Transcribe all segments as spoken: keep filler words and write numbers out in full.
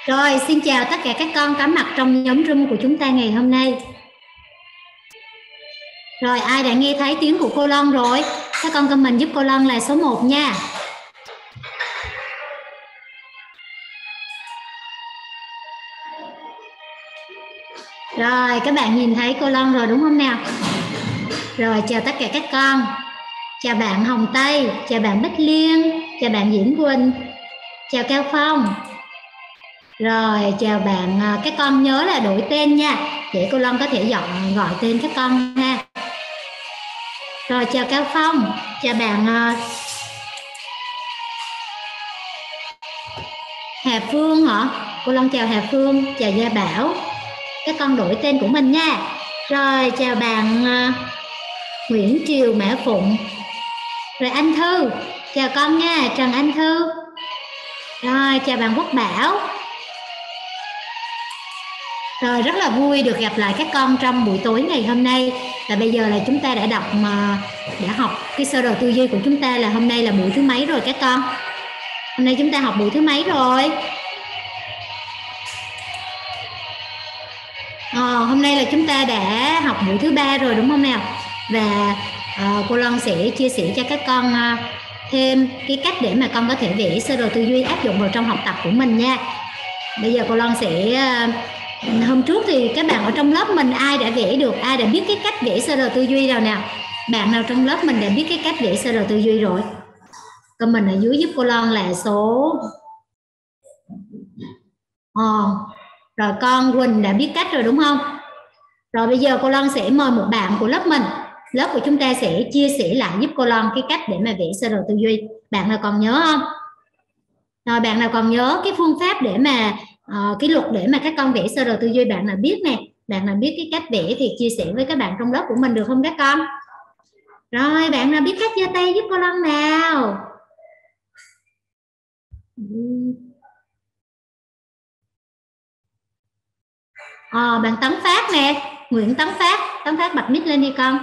Rồi, xin chào tất cả các con có mặt trong nhóm room của chúng ta ngày hôm nay. Rồi, ai đã nghe thấy tiếng của cô Lon rồi? Các con comment giúp cô Lon là số một nha. Rồi, các bạn nhìn thấy cô Lon rồi đúng không nào? Rồi, chào tất cả các con. Chào bạn Hồng Tây, chào bạn Bích Liên, chào bạn Diễn Quỳnh, chào Cao Phong. Rồi, chào bạn, các con nhớ là đổi tên nha, để cô Lon có thể dọn gọi tên các con ha. Rồi, chào Cao Phong, chào bạn uh, Hà Phương hả? Cô Lon chào Hà Phương, chào Gia Bảo. Các con đổi tên của mình nha. Rồi, chào bạn uh, Nguyễn Triều Mã Phụng. Rồi anh Thư, chào con nha, Trần Anh Thư. Rồi, chào bạn Quốc Bảo. Rồi, rất là vui được gặp lại các con trong buổi tối ngày hôm nay. Và bây giờ là chúng ta đã đọc mà đã học cái sơ đồ tư duy của chúng ta là hôm nay là buổi thứ mấy rồi các con? Hôm nay chúng ta học buổi thứ mấy rồi? À, hôm nay là chúng ta đã học buổi thứ ba rồi đúng không nào? Và uh, cô Lon sẽ chia sẻ cho các con uh, thêm cái cách để mà con có thể vẽ sơ đồ tư duy áp dụng vào trong học tập của mình nha. Bây giờ cô Lon sẽ uh, hôm trước thì các bạn ở trong lớp mình ai đã vẽ được, ai đã biết cái cách vẽ sơ đồ tư duy rồi nào? Bạn nào trong lớp mình đã biết cái cách vẽ sơ đồ tư duy rồi? Comment ở dưới giúp cô Lon là số ờ, rồi con Quỳnh đã biết cách rồi đúng không? Rồi bây giờ cô Lon sẽ mời một bạn của lớp mình, lớp của chúng ta sẽ chia sẻ lại giúp cô Lon cái cách để mà vẽ sơ đồ tư duy. Bạn nào còn nhớ không? Rồi bạn nào còn nhớ cái phương pháp để mà uh, cái luật để mà các con vẽ sơ đồ tư duy, bạn nào biết nè, bạn nào biết cái cách vẽ thì chia sẻ với các bạn trong lớp của mình được không các con? Rồi bạn nào biết cách giơ tay giúp cô Lon nào? À, bạn Tấn Phát nè, Nguyễn Tấn Phát, Tấn Phát bật mic lên đi con.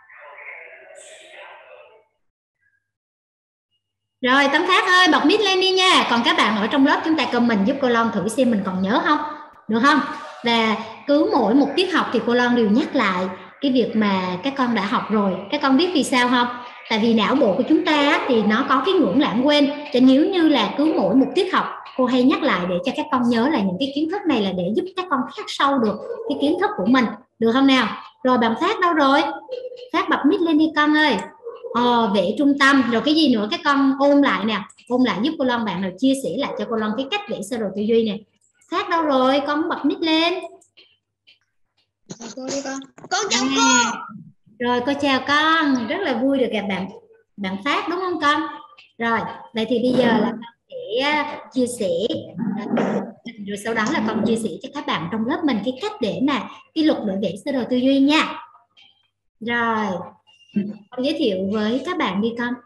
Rồi Tấn Phát ơi, bật mic lên đi nha. Còn các bạn ở trong lớp chúng ta comment giúp cô Lon thử xem mình còn nhớ không, được không? Và cứ mỗi một tiết học thì cô Lon đều nhắc lại cái việc mà các con đã học rồi. Các con biết vì sao không? Tại vì não bộ của chúng ta thì nó có cái ngưỡng lãng quên. Cho nếu như là cứ mỗi một tiết học cô hay nhắc lại để cho các con nhớ là những cái kiến thức này là để giúp các con khắc sâu được cái kiến thức của mình, được không nào? Rồi bạn Phát đâu rồi? Phát bật mic lên đi con ơi. Ờ, vẽ trung tâm, rồi cái gì nữa các con ôn lại nè, ôn lại giúp cô Lon, bạn nào chia sẻ lại cho cô Lon cái cách vẽ sơ đồ tư duy nè. Phát đâu rồi? Con bật mic lên. Cô đi con. Con chào à, cô. Rồi cô chào con, rất là vui được gặp bạn bạn Phát đúng không con? Rồi, vậy thì bây giờ là con sẽ chia sẻ, rồi sau đó là con chia sẻ cho các bạn trong lớp mình cái cách để mà cái luật để vẽ sơ đồ tư duy nha. Rồi, con giới thiệu với các bạn đi con.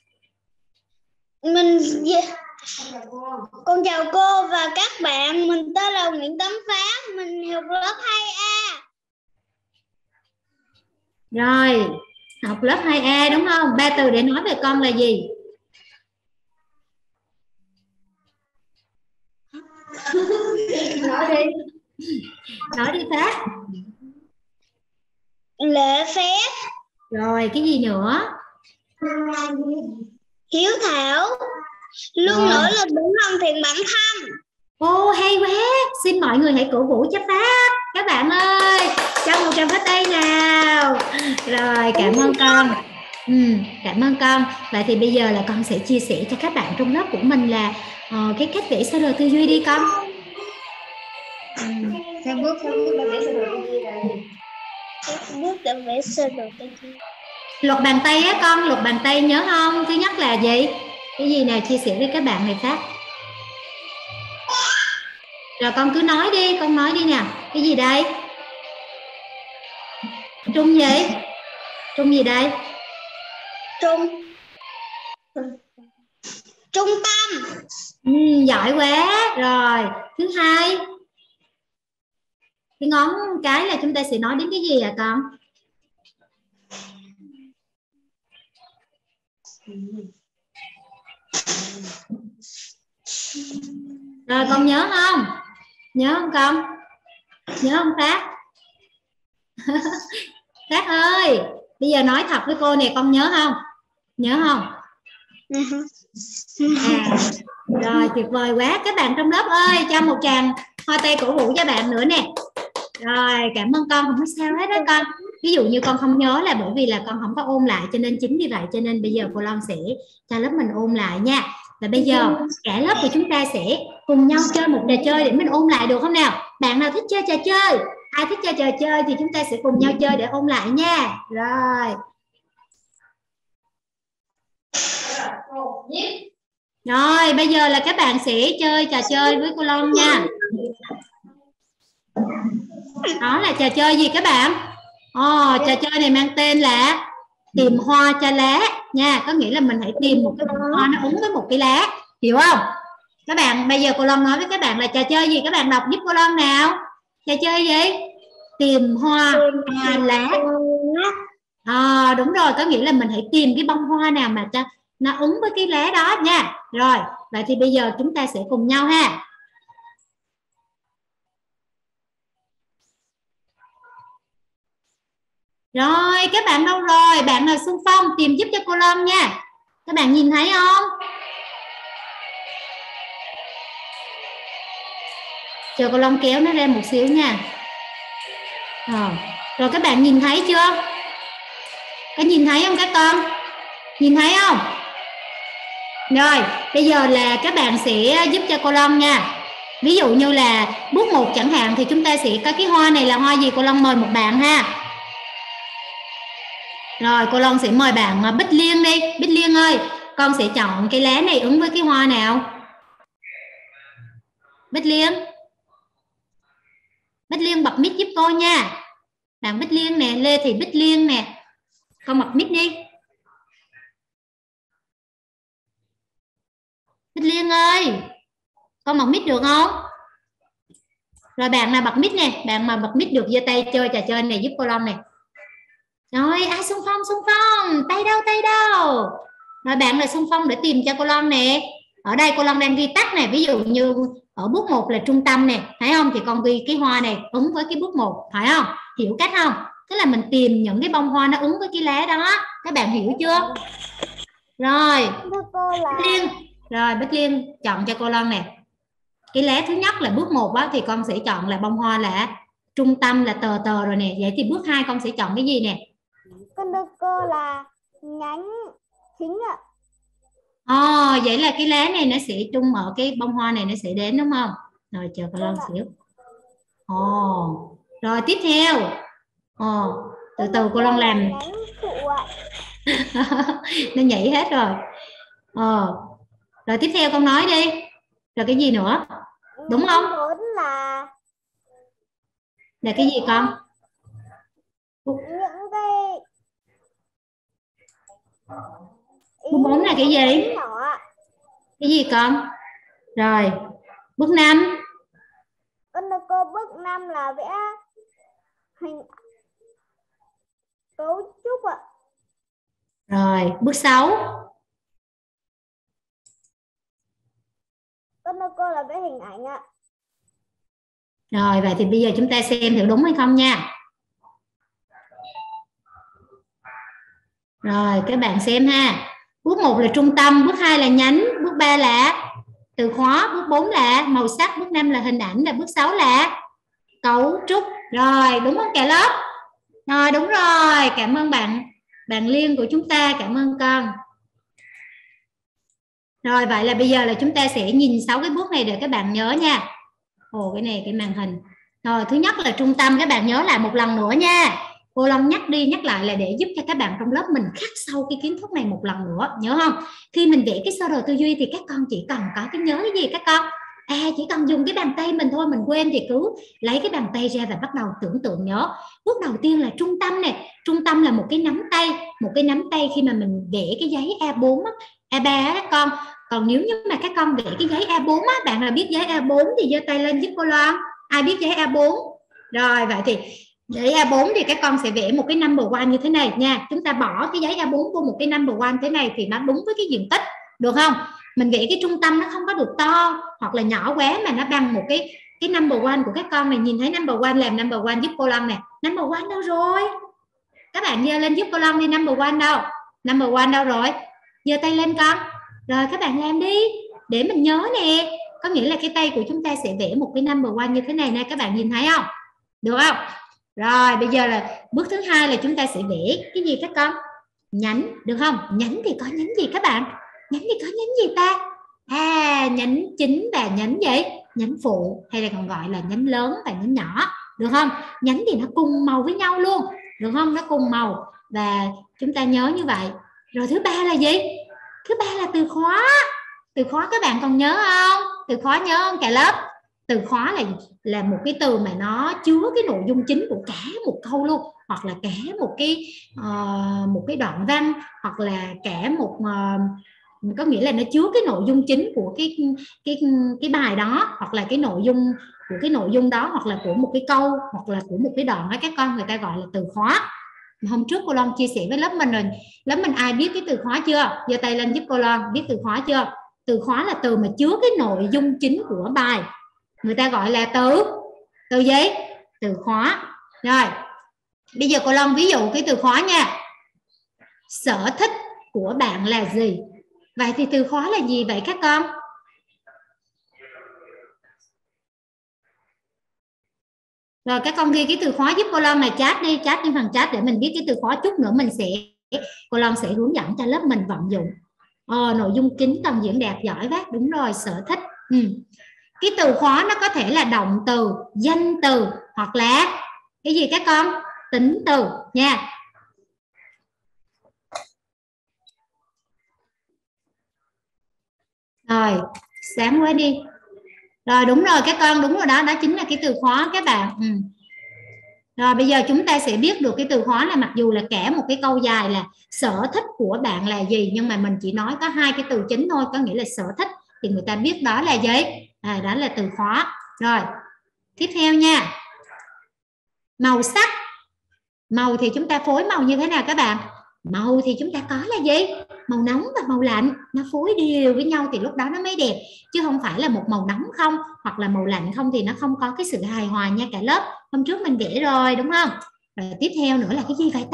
Mình con chào cô và các bạn, mình tên là Nguyễn Tấn Phát, mình học lớp hai A. Rồi, học lớp hai A đúng không? Ba từ để nói về con là gì? Nói đi. Nói đi Phát. Lễ phép. Rồi, cái gì nữa? Hiếu thảo. Luôn nỗ lực để hoàn thiện bản thân. Ô, hay quá. Xin mọi người hãy cổ vũ cho Phát. Các bạn ơi, cho một tràng pháo tay nào. Rồi, cảm ơn con. Ừ, cảm ơn con. Vậy thì bây giờ là con sẽ chia sẻ cho các bạn trong lớp của mình là uh, cái cách vẽ sơ đồ tư duy đi con. Ừ. Theo bước, theo bước để vẽ sơ đồ tư duy là gì? Bước để vẽ sơ đồ tư duy. Luật bàn tay á con, luật bàn tay nhớ không? Thứ nhất là gì? Cái gì nào chia sẻ với các bạn này Phát? Rồi con cứ nói đi, con nói đi nè. Cái gì đây? Trung gì? Trung gì đây? Trung Trung tâm. Ừ, giỏi quá. Rồi, thứ hai. Cái ngón cái là chúng ta sẽ nói đến cái gì à con? Rồi con nhớ không? Nhớ không con? Nhớ không Phát? Phát ơi, bây giờ nói thật với cô nè, con nhớ không? Nhớ không? À, rồi tuyệt vời quá. Các bạn trong lớp ơi, cho một tràng hoa tay cổ vũ cho bạn nữa nè. Rồi, cảm ơn con, không có sao hết đó con. Ví dụ như con không nhớ là bởi vì là con không có ôn lại, cho nên chính vì vậy cho nên bây giờ cô Loan sẽ cho lớp mình ôn lại nha. Và bây giờ cả lớp của chúng ta sẽ cùng nhau chơi một trò chơi để mình ôn lại, được không nào? Bạn nào thích chơi trò chơi, ai thích chơi trò chơi thì chúng ta sẽ cùng nhau chơi để ôn lại nha. Rồi. Rồi, bây giờ là các bạn sẽ chơi trò chơi với cô Loan nha. Đó là trò chơi gì các bạn? Ồ, trò chơi này mang tên là tìm hoa cho lá nha. Có nghĩa là mình hãy tìm một cái hoa nó ứng với một cái lá. Hiểu không? Các bạn, bây giờ cô Loan nói với các bạn là trò chơi gì? Các bạn đọc giúp cô Loan nào. Trò chơi gì? Tìm hoa, hoa lá. À, đúng rồi, có nghĩa là mình hãy tìm cái bông hoa nào mà cho nó ứng với cái lá đó nha. Rồi, vậy thì bây giờ chúng ta sẽ cùng nhau ha. Rồi, các bạn đâu rồi? Bạn nào xung phong tìm giúp cho cô Loan nha. Các bạn nhìn thấy không? Chờ cô Loan kéo nó ra một xíu nha. Rồi, rồi các bạn nhìn thấy chưa? Có nhìn thấy không các con? Nhìn thấy không? Rồi, bây giờ là các bạn sẽ giúp cho cô Loan nha. Ví dụ như là bước một chẳng hạn thì chúng ta sẽ có cái hoa này là hoa gì? Cô Loan mời một bạn ha. Rồi, cô Loan sẽ mời bạn Bích Liên đi. Bích Liên ơi, con sẽ chọn cái lá này ứng với cái hoa nào? Bích Liên. Bích Liên bật mic giúp cô nha. Bạn Bích Liên nè, Lê Thị Bích Liên nè. Con bật mic đi. Bích Liên ơi, con bật mic được không? Rồi bạn nào bật mic nè, bạn mà bật mic được giơ tay chơi trò chơi này giúp cô Long nè. Rồi, ai xung phong xung phong, tay đâu tay đâu. Rồi bạn là xung phong để tìm cho cô Long nè. Ở đây cô Long đang ghi tắt nè, ví dụ như ở bước một là trung tâm nè, thấy không? Thì con ghi cái hoa này ứng với cái bước một, phải không? Hiểu cách không? Tức là mình tìm những cái bông hoa nó ứng với cái lá đó. Các bạn hiểu chưa? Rồi. Bích Liên. Rồi Bích Liên chọn cho cô Long nè. Cái lá thứ nhất là bước một đó, thì con sẽ chọn là bông hoa là trung tâm là tờ tờ rồi nè. Vậy thì bước hai con sẽ chọn cái gì nè? Con đưa cô là nhánh chính ạ. Ồ, vậy là cái lá này nó sẽ trung ở cái bông hoa này nó sẽ đến đúng không? Rồi chờ cô Long xíu. Ồ, rồi tiếp theo. Ồ, từ từ cô Long làm. Nó nhảy hết rồi. Ờ, rồi tiếp theo con nói đi. Rồi cái gì nữa? Đúng không? Là là cái gì con? Những cái Bước bốn là cái gì? Cái gì con? Rồi, bước năm. Con đưa cô bước năm là vẽ hình cấu trúc ạ. Rồi, bước sáu. Con đưa cô là vẽ hình ảnh ạ. Rồi, vậy thì bây giờ chúng ta xem thử đúng hay không nha. Rồi, các bạn xem ha. Bước một là trung tâm, bước hai là nhánh, bước ba là từ khóa, bước bốn là màu sắc, bước năm là hình ảnh, và bước sáu là cấu trúc. Rồi, đúng không cả lớp? Rồi, đúng rồi. Cảm ơn bạn bạn Liên của chúng ta, cảm ơn con. Rồi, vậy là bây giờ là chúng ta sẽ nhìn sáu cái bước này để các bạn nhớ nha. Ồ, cái này cái màn hình. Rồi, thứ nhất là trung tâm, các bạn nhớ lại một lần nữa nha. Cô Long nhắc đi nhắc lại là để giúp cho các bạn trong lớp mình khắc sâu cái kiến thức này một lần nữa, nhớ không? Khi mình vẽ cái sơ đồ tư duy thì các con chỉ cần có cái nhớ cái gì các con? À, chỉ cần dùng cái bàn tay mình thôi, mình quên thì cứ lấy cái bàn tay ra và bắt đầu tưởng tượng nhớ. Bước đầu tiên là trung tâm này. Trung tâm là một cái nắm tay, một cái nắm tay khi mà mình vẽ cái giấy A bốn á, A ba á các con. Còn nếu như mà các con vẽ cái giấy A bốn á, bạn nào biết giấy A bốn thì giơ tay lên giúp cô Loan. Ai biết giấy A bốn? Rồi, vậy thì giấy A bốn thì các con sẽ vẽ một cái number one như thế này nha. Chúng ta bỏ cái giấy A bốn vô một cái number one thế này thì nó đúng với cái diện tích, được không? Mình vẽ cái trung tâm nó không có được to hoặc là nhỏ quá mà nó bằng một cái cái number one của các con này, nhìn thấy number one làm number one giúp cô Long nè. Number one đâu rồi? Các bạn giơ lên giúp cô Long đi. Number one đâu? Number one đâu rồi? Giơ tay lên con. Rồi các bạn làm đi để mình nhớ nè. Có nghĩa là cái tay của chúng ta sẽ vẽ một cái number one như thế này nè, các bạn nhìn thấy không? Được không? Rồi bây giờ là bước thứ hai là chúng ta sẽ vẽ cái gì các con? Nhánh, được không? Nhánh thì có nhánh gì các bạn? Nhánh thì có nhánh gì ta? À, nhánh chính và nhánh gì? Nhánh phụ, hay là còn gọi là nhánh lớn và nhánh nhỏ, được không? Nhánh thì nó cùng màu với nhau luôn, được không? Nó cùng màu và chúng ta nhớ như vậy. Rồi thứ ba là gì? Thứ ba là từ khóa. Từ khóa các bạn còn nhớ không? Từ khóa nhớ không cả lớp? Từ khóa là là một cái từ mà nó chứa cái nội dung chính của cả một câu luôn, hoặc là cả một cái uh, một cái đoạn văn, hoặc là cả một uh, có nghĩa là nó chứa cái nội dung chính của cái cái cái bài đó, hoặc là cái nội dung của cái nội dung đó, hoặc là của một cái câu, hoặc là của một cái đoạn đó, các con người ta gọi là từ khóa. Hôm trước cô Loan chia sẻ với lớp mình rồi, lớp mình ai biết cái từ khóa chưa? Giơ tay lên giúp cô Loan, biết từ khóa chưa? Từ khóa là từ mà chứa cái nội dung chính của bài, người ta gọi là từ từ gì? Từ khóa. Rồi bây giờ cô Loan ví dụ cái từ khóa nha. Sở thích của bạn là gì? Vậy thì từ khóa là gì vậy các con? Rồi các con ghi cái từ khóa giúp cô Loan này, chat đi, chat trên phần chat để mình biết cái từ khóa. Chút nữa mình sẽ cô Loan sẽ hướng dẫn cho lớp mình vận dụng. Ờ, nội dung chính cần diễn đạt giỏi quá, đúng rồi, sở thích. Ừ. Cái từ khóa nó có thể là động từ, danh từ, hoặc là cái gì các con? Tính từ nha. Rồi, sáng quá đi. Rồi đúng rồi các con, đúng rồi đó, đó chính là cái từ khóa các bạn. Ừ. Rồi bây giờ chúng ta sẽ biết được cái từ khóa là mặc dù là cả một cái câu dài là sở thích của bạn là gì, nhưng mà mình chỉ nói có hai cái từ chính thôi, có nghĩa là sở thích thì người ta biết đó là gì? À, đó là từ khóa. Rồi tiếp theo nha, màu sắc. Màu thì chúng ta phối màu như thế nào các bạn? Màu thì chúng ta có là gì? Màu nóng và màu lạnh, nó phối đều với nhau thì lúc đó nó mới đẹp, chứ không phải là một màu nóng không hoặc là màu lạnh không thì nó không có cái sự hài hòa nha cả lớp. Hôm trước mình vẽ rồi đúng không? Rồi tiếp theo nữa là cái gì vậy ta?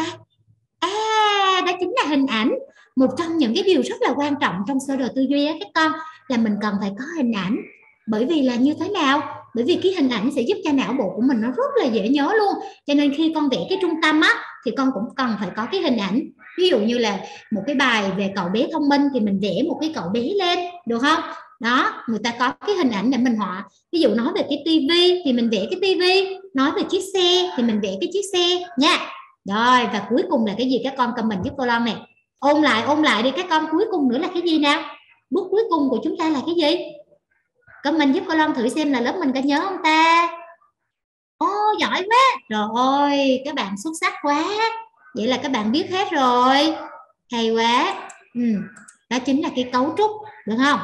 À, đó chính là hình ảnh. Một trong những cái điều rất là quan trọng trong sơ đồ tư duy á các con, là mình cần phải có hình ảnh. Bởi vì là như thế nào? Bởi vì cái hình ảnh sẽ giúp cho não bộ của mình nó rất là dễ nhớ luôn. Cho nên khi con vẽ cái trung tâm á thì con cũng cần phải có cái hình ảnh. Ví dụ như là một cái bài về cậu bé thông minh thì mình vẽ một cái cậu bé lên, được không? Đó, người ta có cái hình ảnh để mình họa. Ví dụ nói về cái tivi thì mình vẽ cái tivi, nói về chiếc xe thì mình vẽ cái chiếc xe nha. Rồi và cuối cùng là cái gì các con? Comment giúp cô Loan này. Ôn lại, ôn lại đi các con, cuối cùng nữa là cái gì nào? Bước cuối cùng của chúng ta là cái gì? Comment giúp cô Loan thử xem là lớp mình có nhớ không ta? Ô, giỏi quá. Rồi ôi, các bạn xuất sắc quá. Vậy là các bạn biết hết rồi. Hay quá. Ừ. Đó chính là cái cấu trúc, được không?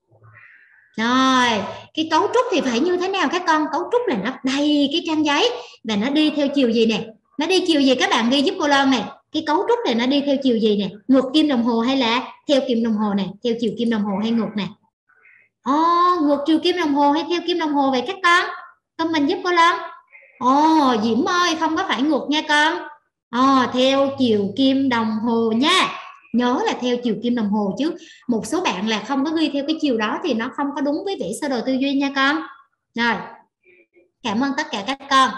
Rồi, cái cấu trúc thì phải như thế nào các con? Cấu trúc là nó đầy cái trang giấy và nó đi theo chiều gì nè? Nó đi chiều gì các bạn ghi giúp cô Loan này? Cái cấu trúc này nó đi theo chiều gì nè? Ngược kim đồng hồ hay là theo kim đồng hồ này? Theo chiều kim đồng hồ hay ngược nè? Ồ, ngược chiều kim đồng hồ hay theo kim đồng hồ vậy các con? Comment giúp cô Loan. Ồ, Diễm ơi, không có phải ngược nha con. Ồ, theo chiều kim đồng hồ nha. Nhớ là theo chiều kim đồng hồ, chứ một số bạn là không có ghi theo cái chiều đó thì nó không có đúng với vẽ sơ đồ tư duy nha con. Rồi, cảm ơn tất cả các con.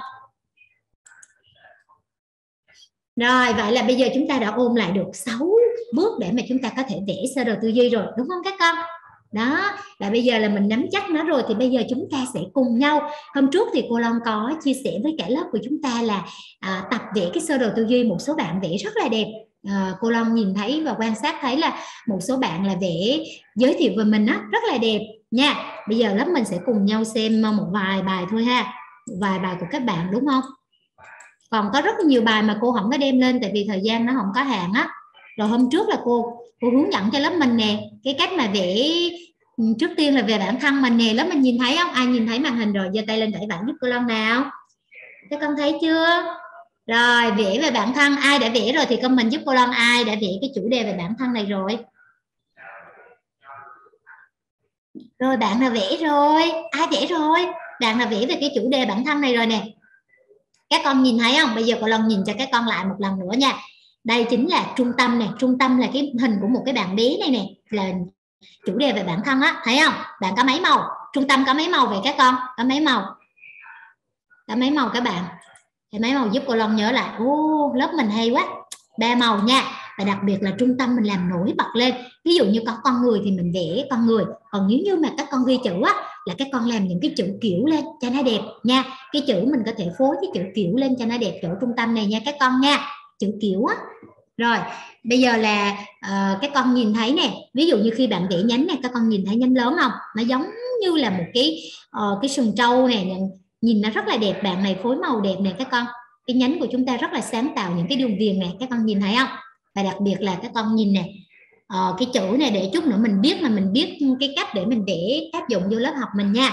Rồi, vậy là bây giờ chúng ta đã ôn lại được sáu bước để mà chúng ta có thể vẽ sơ đồ tư duy rồi, đúng không các con? Đó, là bây giờ là mình nắm chắc nó rồi thì bây giờ chúng ta sẽ cùng nhau. Hôm trước thì cô Long có chia sẻ với cả lớp của chúng ta là à, tập vẽ cái sơ đồ tư duy. Một số bạn vẽ rất là đẹp. À, cô Long nhìn thấy và quan sát thấy là một số bạn là vẽ giới thiệu về mình á, rất là đẹp nha. Bây giờ lớp mình sẽ cùng nhau xem một vài bài thôi ha, một vài bài của các bạn, đúng không? Còn có rất nhiều bài mà cô không có đem lên tại vì thời gian nó không có hạn á. Rồi hôm trước là cô cô hướng dẫn cho lớp mình nè cái cách mà vẽ. Trước tiên là về bản thân mình nè, lớp mình nhìn thấy không? Ai nhìn thấy màn hình rồi giơ tay lên vẽ bản giúp cô Long nào. Các con thấy chưa? Rồi vẽ về bản thân, ai đã vẽ rồi thì comment giúp cô Long ai đã vẽ cái chủ đề về bản thân này rồi. Rồi bạn nào vẽ rồi? Ai vẽ rồi? Bạn nào vẽ về cái chủ đề bản thân này rồi nè? Các con nhìn thấy không? Bây giờ cô Long nhìn cho các con lại một lần nữa nha. Đây chính là trung tâm này. Trung tâm là cái hình của một cái bạn bé này nè. Là chủ đề về bản thân á. Thấy không? Bạn có mấy màu? Trung tâm có mấy màu vậy các con? Có mấy màu? Có mấy màu các bạn? Thì mấy màu giúp cô Long nhớ lại. Ô, lớp mình hay quá. Ba màu nha. Và đặc biệt là trung tâm mình làm nổi bật lên. Ví dụ như có con người thì mình vẽ con người. Còn nếu như mà các con ghi chữ á, là các con làm những cái chữ kiểu lên cho nó đẹp nha. Cái chữ mình có thể phối cái chữ kiểu lên cho nó đẹp chỗ trung tâm này nha các con nha. Chữ kiểu á. Rồi bây giờ là uh, các con nhìn thấy nè. Ví dụ như khi bạn vẽ nhánh này, các con nhìn thấy nhánh lớn không? Nó giống như là một cái uh, cái sừng trâu này, nhìn nó rất là đẹp. Bạn này phối màu đẹp này các con. Cái nhánh của chúng ta rất là sáng tạo những cái đường viền này, các con nhìn thấy không? Và đặc biệt là các con nhìn nè, ờ, cái chữ này để chút nữa mình biết mà mình biết cái cách để mình vẽ áp dụng vô lớp học mình nha.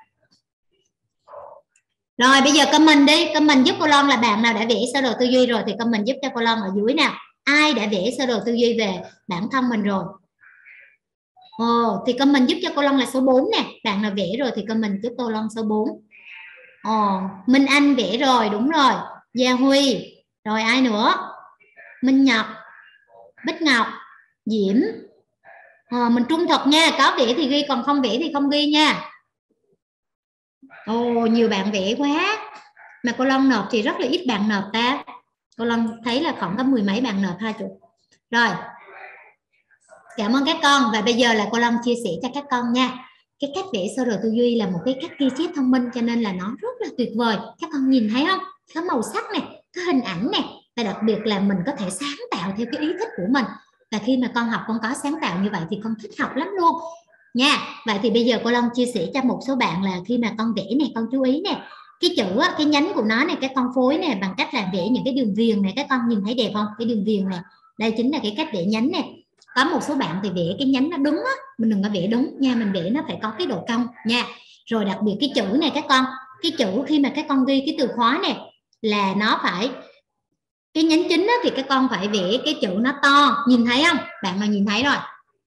Rồi bây giờ comment đi, comment giúp cô Loan là bạn nào đã vẽ sơ đồ tư duy rồi thì comment giúp cho cô Loan ở dưới nào. Ai đã vẽ sơ đồ tư duy về bản thân mình rồi? Ồ, thì comment giúp cho cô Loan là số bốn nè. Bạn nào vẽ rồi thì comment giúp cô Loan số bốn. Ồ, Minh Anh vẽ rồi, đúng rồi. Gia Huy, rồi ai nữa? Minh Nhật, Bích Ngọc, Diễm. À, mình trung thực nha, có vẽ thì ghi, còn không vẽ thì không ghi nha. Ồ, nhiều bạn vẽ quá. Mà cô Long nộp thì rất là ít bạn nộp ta. Cô Long thấy là khoảng có mười mấy bạn nộp hai chục. Rồi, cảm ơn các con. Và bây giờ là cô Long chia sẻ cho các con nha. Cái cách vẽ sơ đồ tư duy là một cái cách ghi chép thông minh, cho nên là nó rất là tuyệt vời. Các con nhìn thấy không? Có màu sắc này, có hình ảnh này. Và đặc biệt là mình có thể sáng tạo theo cái ý thích của mình. Và khi mà con học con có sáng tạo như vậy thì con thích học lắm luôn nha. Vậy thì bây giờ cô Long chia sẻ cho một số bạn là khi mà con vẽ này, con chú ý nè, cái chữ á, cái nhánh của nó này, các con phối này bằng cách là vẽ những cái đường viền này. Các con nhìn thấy đẹp không? Cái đường viền này, đây chính là cái cách vẽ nhánh này. Có một số bạn thì vẽ cái nhánh nó đúng á, mình đừng có vẽ đúng nha, mình vẽ nó phải có cái độ cong nha. Rồi đặc biệt cái chữ này các con, cái chữ khi mà các con ghi cái từ khóa này là nó phải, cái nhánh chính á, thì các con phải vẽ cái chữ nó to, nhìn thấy không? Bạn nào nhìn thấy rồi?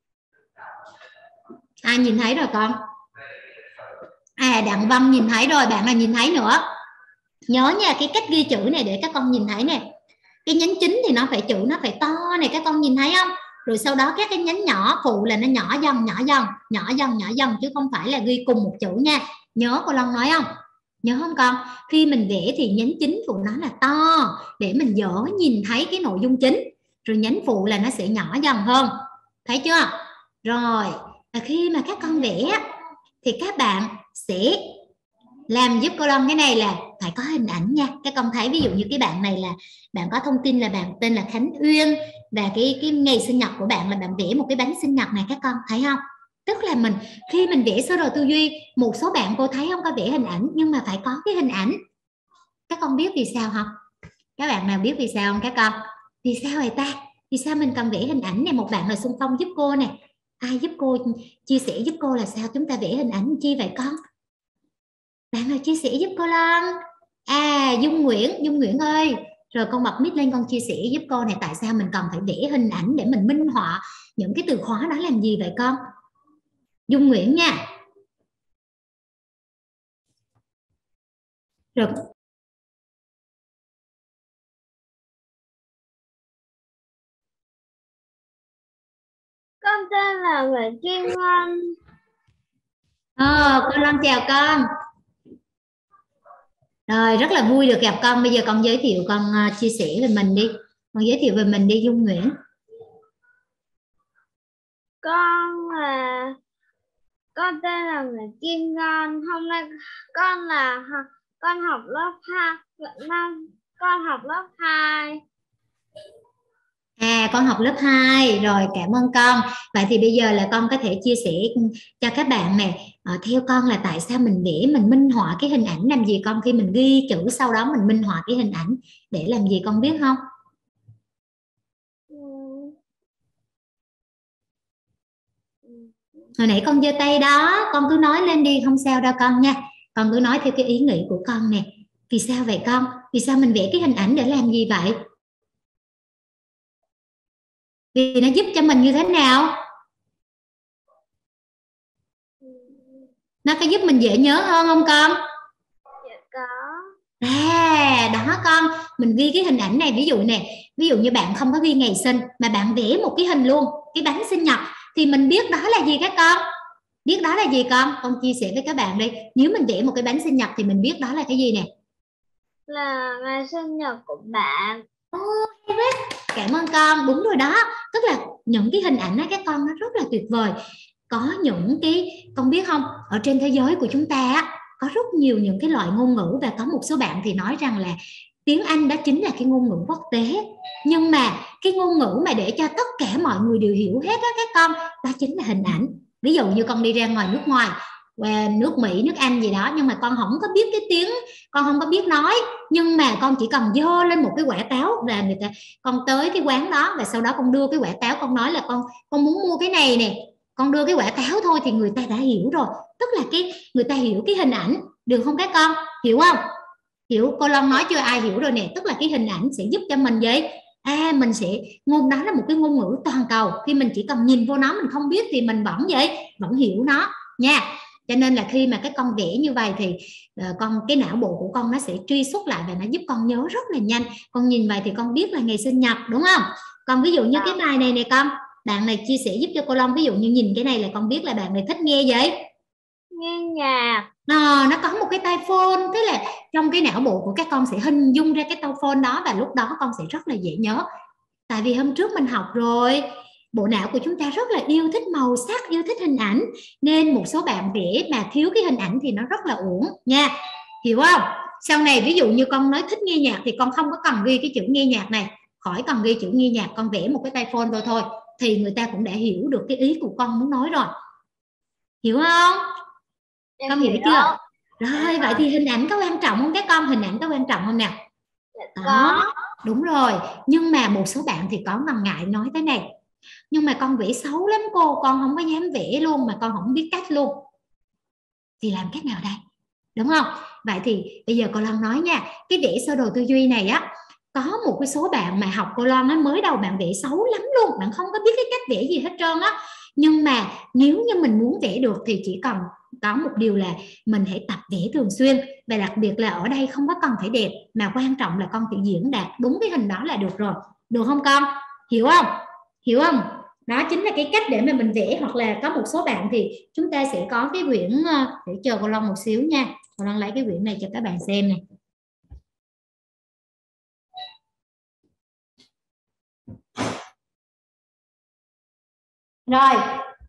Ai nhìn thấy rồi con? À, Đặng Văn nhìn thấy rồi, bạn nào nhìn thấy nữa? Nhớ nha, cái cách ghi chữ này để các con nhìn thấy nè. Cái nhánh chính thì nó phải chữ nó phải to này, các con nhìn thấy không? Rồi sau đó các cái nhánh nhỏ phụ là nó nhỏ dần nhỏ dần nhỏ dần nhỏ dần chứ không phải là ghi cùng một chữ nha. Nhớ cô Long nói không? Nhớ không con? Khi mình vẽ thì nhánh chính của nó là to để mình dễ nhìn thấy cái nội dung chính, rồi nhánh phụ là nó sẽ nhỏ dần hơn. Thấy chưa? Rồi và khi mà các con vẽ thì các bạn sẽ làm giúp cô Long cái này là phải có hình ảnh nha. Các con thấy ví dụ như cái bạn này là bạn có thông tin là bạn tên là Khánh Uyên, và cái cái ngày sinh nhật của bạn là bạn vẽ một cái bánh sinh nhật này, các con thấy không? Tức là mình khi mình vẽ sơ đồ tư duy, một số bạn cô thấy không có vẽ hình ảnh nhưng mà phải có cái hình ảnh. Các con biết vì sao không? Các bạn nào biết vì sao không các con? Vì sao vậy ta? Vì sao mình cần vẽ hình ảnh này? Một bạn là Xuân Phong giúp cô nè. Ai giúp cô chia sẻ giúp cô là sao chúng ta vẽ hình ảnh chi vậy con? Bạn nào chia sẻ giúp cô Long? À, Dung Nguyễn, Dung Nguyễn ơi, rồi con bật mic lên con chia sẻ giúp cô này, tại sao mình cần phải vẽ hình ảnh để mình minh họa những cái từ khóa đó làm gì vậy con? Dung Nguyễn nha. Rồi Con tên là Nguyễn Kim Ngân. Ờ, cô Long chào con. Rồi, rất là vui được gặp con. Bây giờ con giới thiệu, con uh, chia sẻ về mình đi. Con giới thiệu về mình đi Dung Nguyễn. Con là con tên là Nguyễn Kim Ngân. Hôm nay con là con học lớp hai, năm con học lớp hai. À, con học lớp hai rồi, cảm ơn con. Vậy thì bây giờ là con có thể chia sẻ cho các bạn này, uh, theo con là tại sao mình vẽ, mình minh họa cái hình ảnh làm gì con? Khi mình ghi chữ sau đó mình minh họa cái hình ảnh để làm gì con biết không? Hồi nãy con giơ tay đó, con cứ nói lên đi, không sao đâu con nha. Con cứ nói theo cái ý nghĩ của con nè. Vì sao vậy con? Vì sao mình vẽ cái hình ảnh để làm gì vậy? Vì nó giúp cho mình như thế nào? Nó có giúp mình dễ nhớ hơn không con? Dạ có. À, đó con, mình ghi cái hình ảnh này, ví dụ nè, ví dụ như bạn không có ghi ngày sinh mà bạn vẽ một cái hình luôn, cái bánh sinh nhật, thì mình biết đó là gì các con? Biết đó là gì con? Con chia sẻ với các bạn đi. Nếu mình vẽ một cái bánh sinh nhật thì mình biết đó là cái gì nè? Là ngày sinh nhật của bạn. Ô, cảm ơn con, đúng rồi đó. Tức là những cái hình ảnh đó các con nó rất là tuyệt vời. Có những cái, con biết không, ở trên thế giới của chúng ta á, có rất nhiều những cái loại ngôn ngữ, và có một số bạn thì nói rằng là tiếng Anh đó chính là cái ngôn ngữ quốc tế. Nhưng mà cái ngôn ngữ mà để cho tất cả mọi người đều hiểu hết đó các con, đó chính là hình ảnh. Ví dụ như con đi ra ngoài nước ngoài, qua nước Mỹ, nước Anh gì đó, nhưng mà con không có biết cái tiếng, con không có biết nói, nhưng mà con chỉ cần giơ lên một cái quả táo và người ta, con tới cái quán đó và sau đó con đưa cái quả táo, con nói là con con muốn mua cái này nè, con đưa cái quả táo thôi thì người ta đã hiểu rồi. Tức là cái người ta hiểu cái hình ảnh, được không các con? Hiểu không? Hiểu cô Long nói chưa? Ai hiểu rồi nè? Tức là cái hình ảnh sẽ giúp cho mình vậy. À, mình sẽ, ngôn đó là một cái ngôn ngữ toàn cầu, khi mình chỉ cần nhìn vô nó, mình không biết thì mình vẫn vậy, vẫn hiểu nó nha. Cho nên là khi mà cái con vẽ như vậy thì uh, con, cái não bộ của con nó sẽ truy xuất lại và nó giúp con nhớ rất là nhanh. Con nhìn vậy thì con biết là ngày sinh nhật, đúng không? Còn ví dụ như cái bài này nè con, bạn này chia sẻ giúp cho cô Long, ví dụ như nhìn cái này là con biết là bạn này thích nghe vậy, nghe nhạc. à, nó có một cái tai phone, thế là trong cái não bộ của các con sẽ hình dung ra cái tai phone đó, và lúc đó con sẽ rất là dễ nhớ. Tại vì hôm trước mình học rồi, bộ não của chúng ta rất là yêu thích màu sắc, yêu thích hình ảnh, nên một số bạn vẽ mà thiếu cái hình ảnh thì nó rất là uổng nha, hiểu không? Sau này ví dụ như con nói thích nghe nhạc thì con không có cần ghi cái chữ nghe nhạc này, khỏi cần ghi chữ nghe nhạc, con vẽ một cái tai phone rồi thôi thì người ta cũng đã hiểu được cái ý của con muốn nói rồi, hiểu không? Em Con hiểu hiểu. chưa? Rồi, vậy thì hình ảnh có quan trọng không các con? Hình ảnh có quan trọng không nè? Dạ Đó, có. đúng rồi. Nhưng mà một số bạn thì có ngần ngại nói thế này: nhưng mà con vẽ xấu lắm cô, con không có dám vẽ luôn, mà con không biết cách luôn. Thì làm cách nào đây? Đúng không? Vậy thì bây giờ cô Loan nói nha, cái vẽ sơ đồ tư duy này á, có một cái số bạn mà học cô Loan á, mới đầu bạn vẽ xấu lắm luôn, bạn không có biết cái cách vẽ gì hết trơn á. Nhưng mà nếu như mình muốn vẽ được thì chỉ cần có một điều là mình hãy tập vẽ thường xuyên, và đặc biệt là ở đây không có cần phải đẹp, mà quan trọng là con phải diễn đạt đúng cái hình đó là được rồi, được không con? Hiểu không? Hiểu không? Đó chính là cái cách để mà mình vẽ. Hoặc là có một số bạn thì chúng ta sẽ có cái quyển, để chờ cô Long một xíu nha, cô Long lấy cái quyển này cho các bạn xem này. Rồi,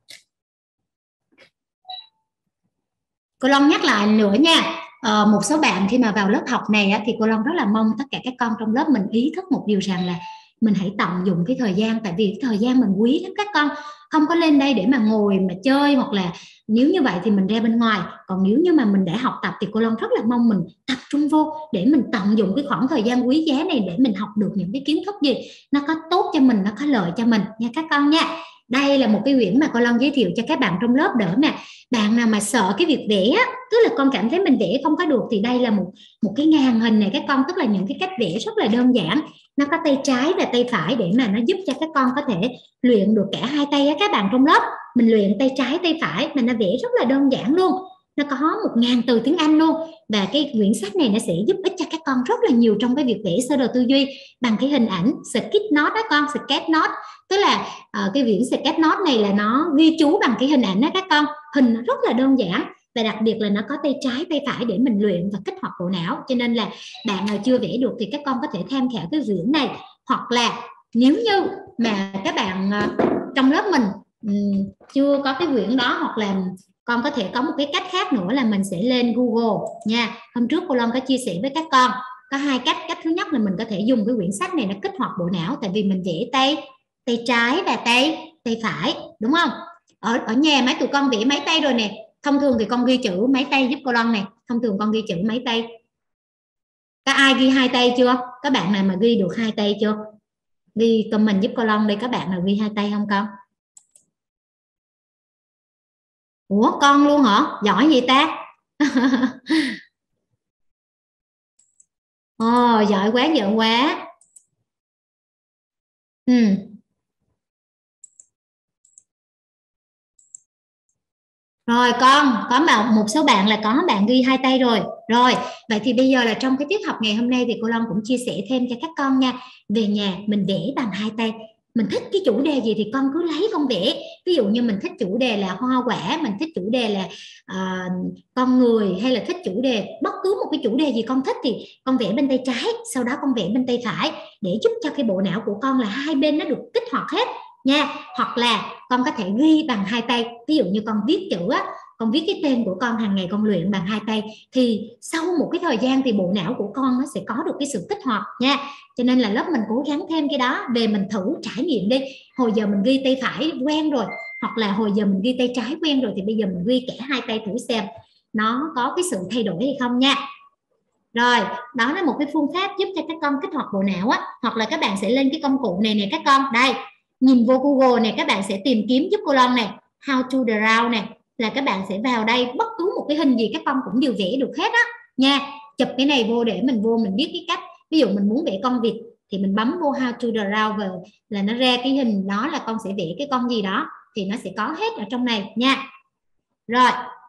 cô Long nhắc lại nữa nha. Ờ, một số bạn khi mà vào lớp học này á, thì cô Long rất là mong tất cả các con trong lớp mình ý thức một điều rằng là mình hãy tận dụng cái thời gian, tại vì cái thời gian mình quý lắm các con, không có lên đây để mà ngồi mà chơi, hoặc là nếu như vậy thì mình ra bên ngoài. Còn nếu như mà mình đã học tập thì cô Long rất là mong mình tập trung vô để mình tận dụng cái khoảng thời gian quý giá này để mình học được những cái kiến thức gì nó có tốt cho mình, nó có lợi cho mình nha các con nha. Đây là một cái quyển mà cô Long giới thiệu cho các bạn trong lớp, đỡ mà bạn nào mà sợ cái việc vẽ, tức là con cảm thấy mình vẽ không có được, thì đây là một một cái ngàn hình này các con, tức là những cái cách vẽ rất là đơn giản, nó có tay trái và tay phải để mà nó giúp cho các con có thể luyện được cả hai tay á. Các bạn trong lớp mình luyện tay trái tay phải mà nó vẽ rất là đơn giản luôn, nó có một ngàn từ tiếng Anh luôn. Và cái quyển sách này nó sẽ giúp ích cho các con rất là nhiều trong cái việc vẽ sơ đồ tư duy bằng cái hình ảnh sketch note đó con, sketch note, tức là uh, cái quyển sketch note này là nó ghi chú bằng cái hình ảnh đó các con, hình nó rất là đơn giản, và đặc biệt là nó có tay trái tay phải để mình luyện và kích hoạt bộ não. Cho nên là bạn nào chưa vẽ được thì các con có thể tham khảo cái quyển này, hoặc là nếu như mà các bạn uh, trong lớp mình um, chưa có cái quyển đó, hoặc là con có thể có một cái cách khác nữa là mình sẽ lên Google nha. Hôm trước cô Long có chia sẻ với các con có hai cách. Cách thứ nhất là mình có thể dùng cái quyển sách này nó kích hoạt bộ não, tại vì mình vẽ tay tay trái và tay tay phải, đúng không? Ở ở nhà mấy tụi con vẽ mấy tay rồi nè. Thông thường thì con ghi chữ mấy tay giúp cô Long này. Thông thường con ghi chữ mấy tay? Có ai ghi hai tay chưa? Các bạn nào mà ghi được hai tay chưa? Ghi comment giúp cô Long đi, các bạn nào ghi hai tay không con? Ủa con luôn hả? Giỏi vậy ta. Ồ, giỏi quá, giỏi quá. Ừ. Rồi con, có mà một số bạn là có bạn ghi hai tay rồi. Rồi, vậy thì bây giờ là trong cái tiết học ngày hôm nay thì cô Long cũng chia sẻ thêm cho các con nha. Về nhà mình vẽ bằng hai tay. Mình thích cái chủ đề gì thì con cứ lấy con vẽ. Ví dụ như mình thích chủ đề là hoa quả, mình thích chủ đề là à, con người, hay là thích chủ đề bất cứ một cái chủ đề gì con thích thì con vẽ bên tay trái, sau đó con vẽ bên tay phải để giúp cho cái bộ não của con là hai bên nó được kích hoạt hết nha. Hoặc là con có thể ghi bằng hai tay, ví dụ như con viết chữ á, con viết cái tên của con hàng ngày con luyện bằng hai tay thì sau một cái thời gian thì bộ não của con nó sẽ có được cái sự kích hoạt nha. Cho nên là lớp mình cố gắng thêm cái đó, về mình thử trải nghiệm đi. Hồi giờ mình ghi tay phải quen rồi, hoặc là hồi giờ mình ghi tay trái quen rồi, thì bây giờ mình ghi cả hai tay thử xem nó có cái sự thay đổi hay không nha. Rồi, đó là một cái phương pháp giúp cho các con kích hoạt bộ não á. Hoặc là các bạn sẽ lên cái công cụ này nè các con. Đây, nhìn vô Google này, các bạn sẽ tìm kiếm giúp cô Long này, how to draw này, là các bạn sẽ vào đây, bất cứ một cái hình gì các con cũng đều vẽ được hết á nha. Chụp cái này vô để mình vô mình biết cái cách. Ví dụ mình muốn vẽ con vịt thì mình bấm vô how to draw vào là nó ra cái hình đó, là con sẽ vẽ cái con gì đó thì nó sẽ có hết ở trong này nha. Rồi,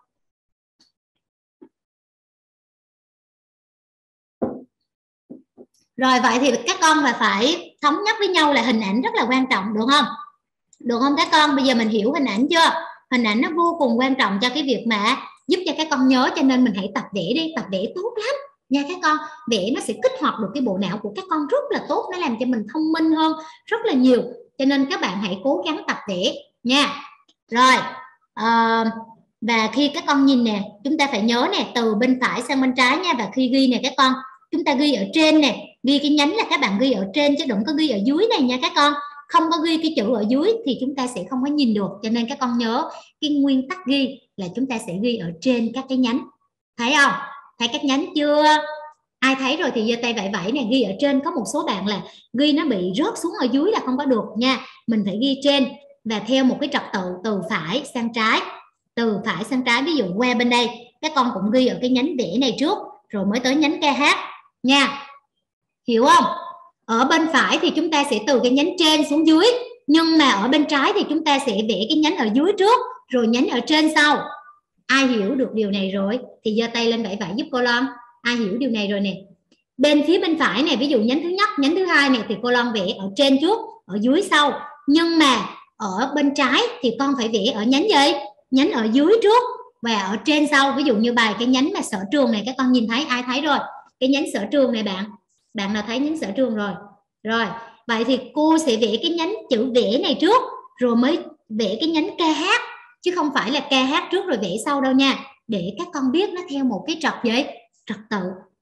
Rồi vậy thì các con là phải thống nhất với nhau là hình ảnh rất là quan trọng, được không? Được không các con? Bây giờ mình hiểu hình ảnh chưa? Hình ảnh nó vô cùng quan trọng cho cái việc mà giúp cho các con nhớ, cho nên mình hãy tập vẽ đi, tập vẽ tốt lắm nha các con. Vẽ nó sẽ kích hoạt được cái bộ não của các con rất là tốt, nó làm cho mình thông minh hơn rất là nhiều. Cho nên các bạn hãy cố gắng tập vẽ nha. Rồi, à, và khi các con nhìn nè, chúng ta phải nhớ nè, từ bên phải sang bên trái nha. Và khi ghi nè các con, chúng ta ghi ở trên nè, ghi cái nhánh là các bạn ghi ở trên chứ đừng có ghi ở dưới này nha các con. Không có ghi cái chữ ở dưới thì chúng ta sẽ không có nhìn được, cho nên các con nhớ cái nguyên tắc ghi là chúng ta sẽ ghi ở trên các cái nhánh. Thấy không? Thấy các nhánh chưa? Ai thấy rồi thì giơ tay vẫy vẫy này, ghi ở trên. Có một số bạn là ghi nó bị rớt xuống ở dưới là không có được nha. Mình phải ghi trên và theo một cái trật tự từ phải sang trái, từ phải sang trái. Ví dụ qua bên đây các con cũng ghi ở cái nhánh vẽ này trước rồi mới tới nhánh ca hát nha. Hiểu không? Ở bên phải thì chúng ta sẽ từ cái nhánh trên xuống dưới, nhưng mà ở bên trái thì chúng ta sẽ vẽ cái nhánh ở dưới trước rồi nhánh ở trên sau. Ai hiểu được điều này rồi thì giơ tay lên vẫy vẫy giúp cô Long. Ai hiểu điều này rồi nè? Bên phía bên phải này, ví dụ nhánh thứ nhất, nhánh thứ hai này thì cô Long vẽ ở trên trước, ở dưới sau. Nhưng mà ở bên trái thì con phải vẽ ở nhánh gì? Nhánh ở dưới trước và ở trên sau. Ví dụ như bài cái nhánh mà sở trường này, các con nhìn thấy, ai thấy rồi? Cái nhánh sở trường này bạn, bạn nào thấy nhánh sở trường rồi? Rồi, vậy thì cô sẽ vẽ cái nhánh chữ vẽ này trước rồi mới vẽ cái nhánh ca hát, chứ không phải là ca hát trước rồi vẽ sau đâu nha, để các con biết nó theo một cái trật gì? Trật tự.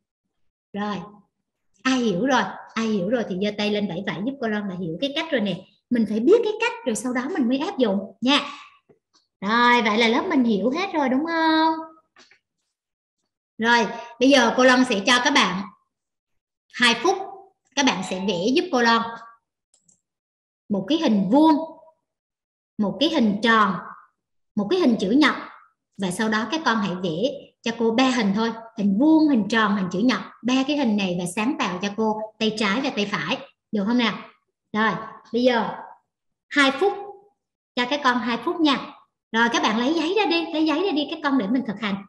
Rồi, ai hiểu rồi? Ai hiểu rồi thì giơ tay lên vẫy vẫy giúp cô Long là hiểu cái cách rồi nè. Mình phải biết cái cách rồi sau đó mình mới áp dụng nha. Rồi, vậy là lớp mình hiểu hết rồi đúng không? Rồi, bây giờ cô Long sẽ cho các bạn hai phút. Các bạn sẽ vẽ giúp cô Long một cái hình vuông, một cái hình tròn, một cái hình chữ nhật, và sau đó các con hãy vẽ cho cô ba hình thôi, hình vuông, hình tròn, hình chữ nhật, ba cái hình này, và sáng tạo cho cô tay trái và tay phải, được không nào? Rồi, bây giờ hai phút, cho các con hai phút nha. Rồi các bạn lấy giấy ra đi, lấy giấy ra đi các con để mình thực hành.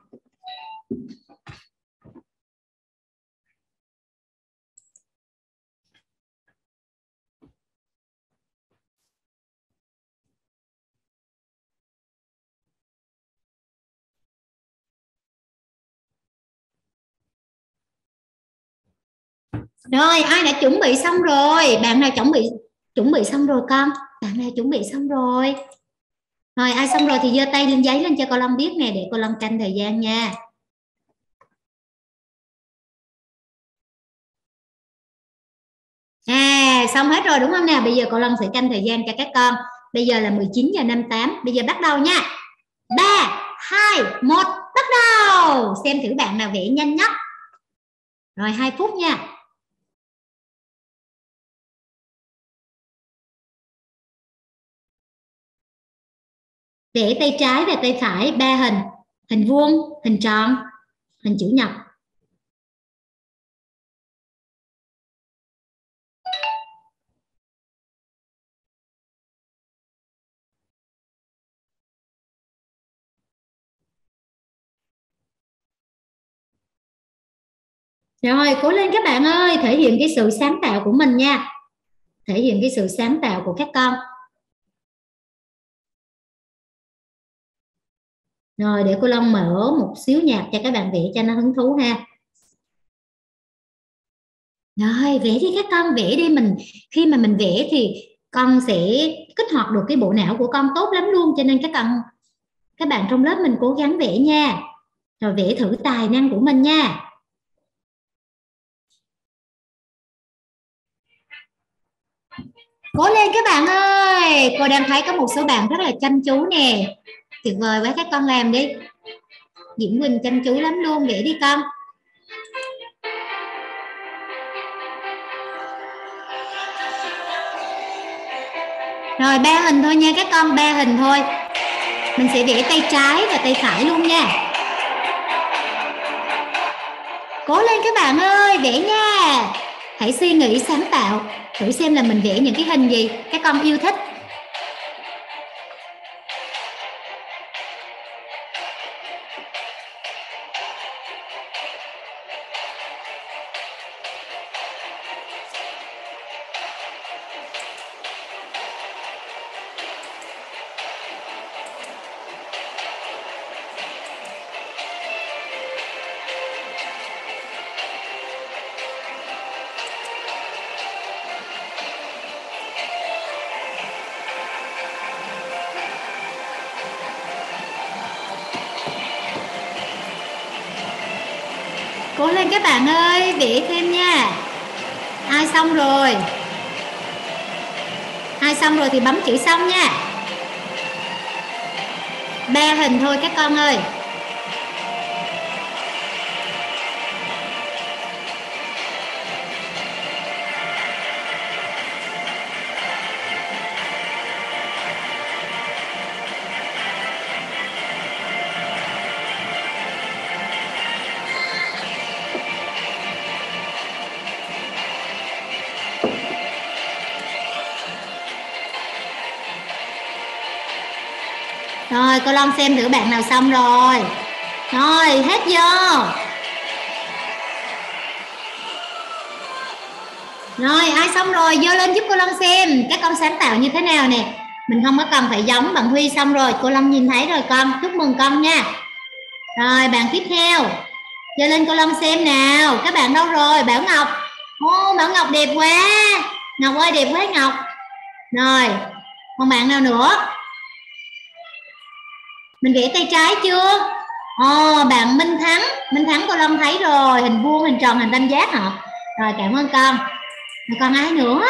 Rồi, ai đã chuẩn bị xong rồi? Bạn nào chuẩn bị chuẩn bị xong rồi con? Bạn nào chuẩn bị xong rồi? Rồi, ai xong rồi thì giơ tay lên giấy lên cho cô Long biết nè, để cô Long canh thời gian nha. À, xong hết rồi đúng không nào? Bây giờ cô Long sẽ canh thời gian cho các con. Bây giờ là mười chín giờ năm mươi tám. Bây giờ bắt đầu nha. ba, hai, một, bắt đầu. Xem thử bạn nào vẽ nhanh nhất. Rồi hai phút nha. Vẽ tay trái và tay phải ba hình. Hình vuông, hình tròn, hình chữ nhật. Rồi, cố lên các bạn ơi, thể hiện cái sự sáng tạo của mình nha. Thể hiện cái sự sáng tạo của các con. Rồi, để cô Long mở một xíu nhạc cho các bạn vẽ cho nó hứng thú ha. Rồi, vẽ đi các con, vẽ đi. Mình khi mà mình vẽ thì con sẽ kích hoạt được cái bộ não của con tốt lắm luôn. Cho nên các con, các bạn trong lớp mình cố gắng vẽ nha. Rồi vẽ thử tài năng của mình nha. Cố lên các bạn ơi. Cô đang thấy có một số bạn rất là chăm chú nè. Tuyệt vời quá, các con làm đi. Diễm Quỳnh chăm chú lắm luôn, vẽ đi con. Rồi ba hình thôi nha các con, ba hình thôi. Mình sẽ vẽ tay trái và tay phải luôn nha. Cố lên các bạn ơi, vẽ nha. Hãy suy nghĩ sáng tạo, thử xem là mình vẽ những cái hình gì các con yêu thích. Cố lên các bạn ơi, vẽ thêm nha. Ai xong rồi? Ai xong rồi thì bấm chữ xong nha. Ba hình thôi các con ơi. Rồi cô Long xem thử bạn nào xong rồi. Rồi hết vô. Rồi ai xong rồi giơ lên giúp cô Long xem các con sáng tạo như thế nào nè. Mình không có cần phải giống bạn Huy xong rồi. Cô Long nhìn thấy rồi con, chúc mừng con nha. Rồi bạn tiếp theo, giơ lên cô Long xem nào. Các bạn đâu rồi? Bảo Ngọc. Ô Bảo Ngọc đẹp quá. Ngọc ơi đẹp quá Ngọc. Rồi còn bạn nào nữa? Mình vẽ tay trái chưa? Ồ, bạn Minh Thắng. Minh Thắng cô Long thấy rồi. Hình vuông, hình tròn, hình tam giác hả? Rồi cảm ơn con. Rồi còn ai nữa?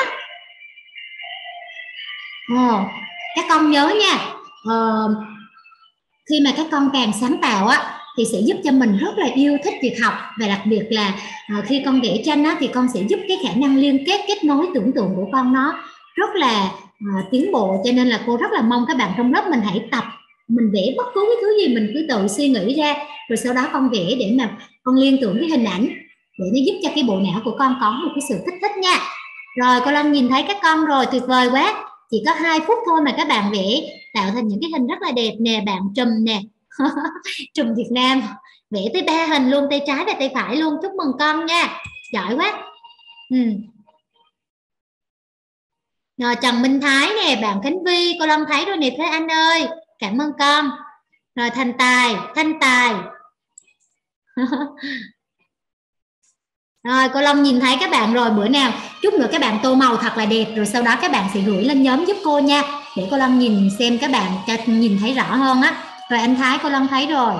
Ồ, các con nhớ nha. Ờ, khi mà các con càng sáng tạo á thì sẽ giúp cho mình rất là yêu thích việc học. Và đặc biệt là uh, khi con vẽ tranh á thì con sẽ giúp cái khả năng liên kết, kết nối tưởng tượng của con nó rất là uh, tiến bộ. Cho nên là cô rất là mong các bạn trong lớp mình hãy tập. Mình vẽ bất cứ cái thứ gì mình cứ tự suy nghĩ ra, rồi sau đó con vẽ để mà con liên tưởng cái hình ảnh, để nó giúp cho cái bộ não của con có một cái sự kích thích nha. Rồi cô Long nhìn thấy các con rồi, tuyệt vời quá. Chỉ có hai phút thôi mà các bạn vẽ tạo thành những cái hình rất là đẹp nè. Bạn Trùm nè Trùm Việt Nam vẽ tới ba hình luôn, tay trái và tay phải luôn. Chúc mừng con nha, giỏi quá. ừ. Rồi Trần Minh Thái nè, bạn Khánh Vi, cô Long thấy rồi nè Thế Anh ơi, cảm ơn con. Rồi Thành Tài, Thanh Tài rồi cô Long nhìn thấy các bạn rồi. Bữa nào chút nữa các bạn tô màu thật là đẹp, rồi sau đó các bạn sẽ gửi lên nhóm giúp cô nha, để cô Long nhìn xem các bạn cho nhìn thấy rõ hơn á. Rồi anh Thái cô Long thấy rồi.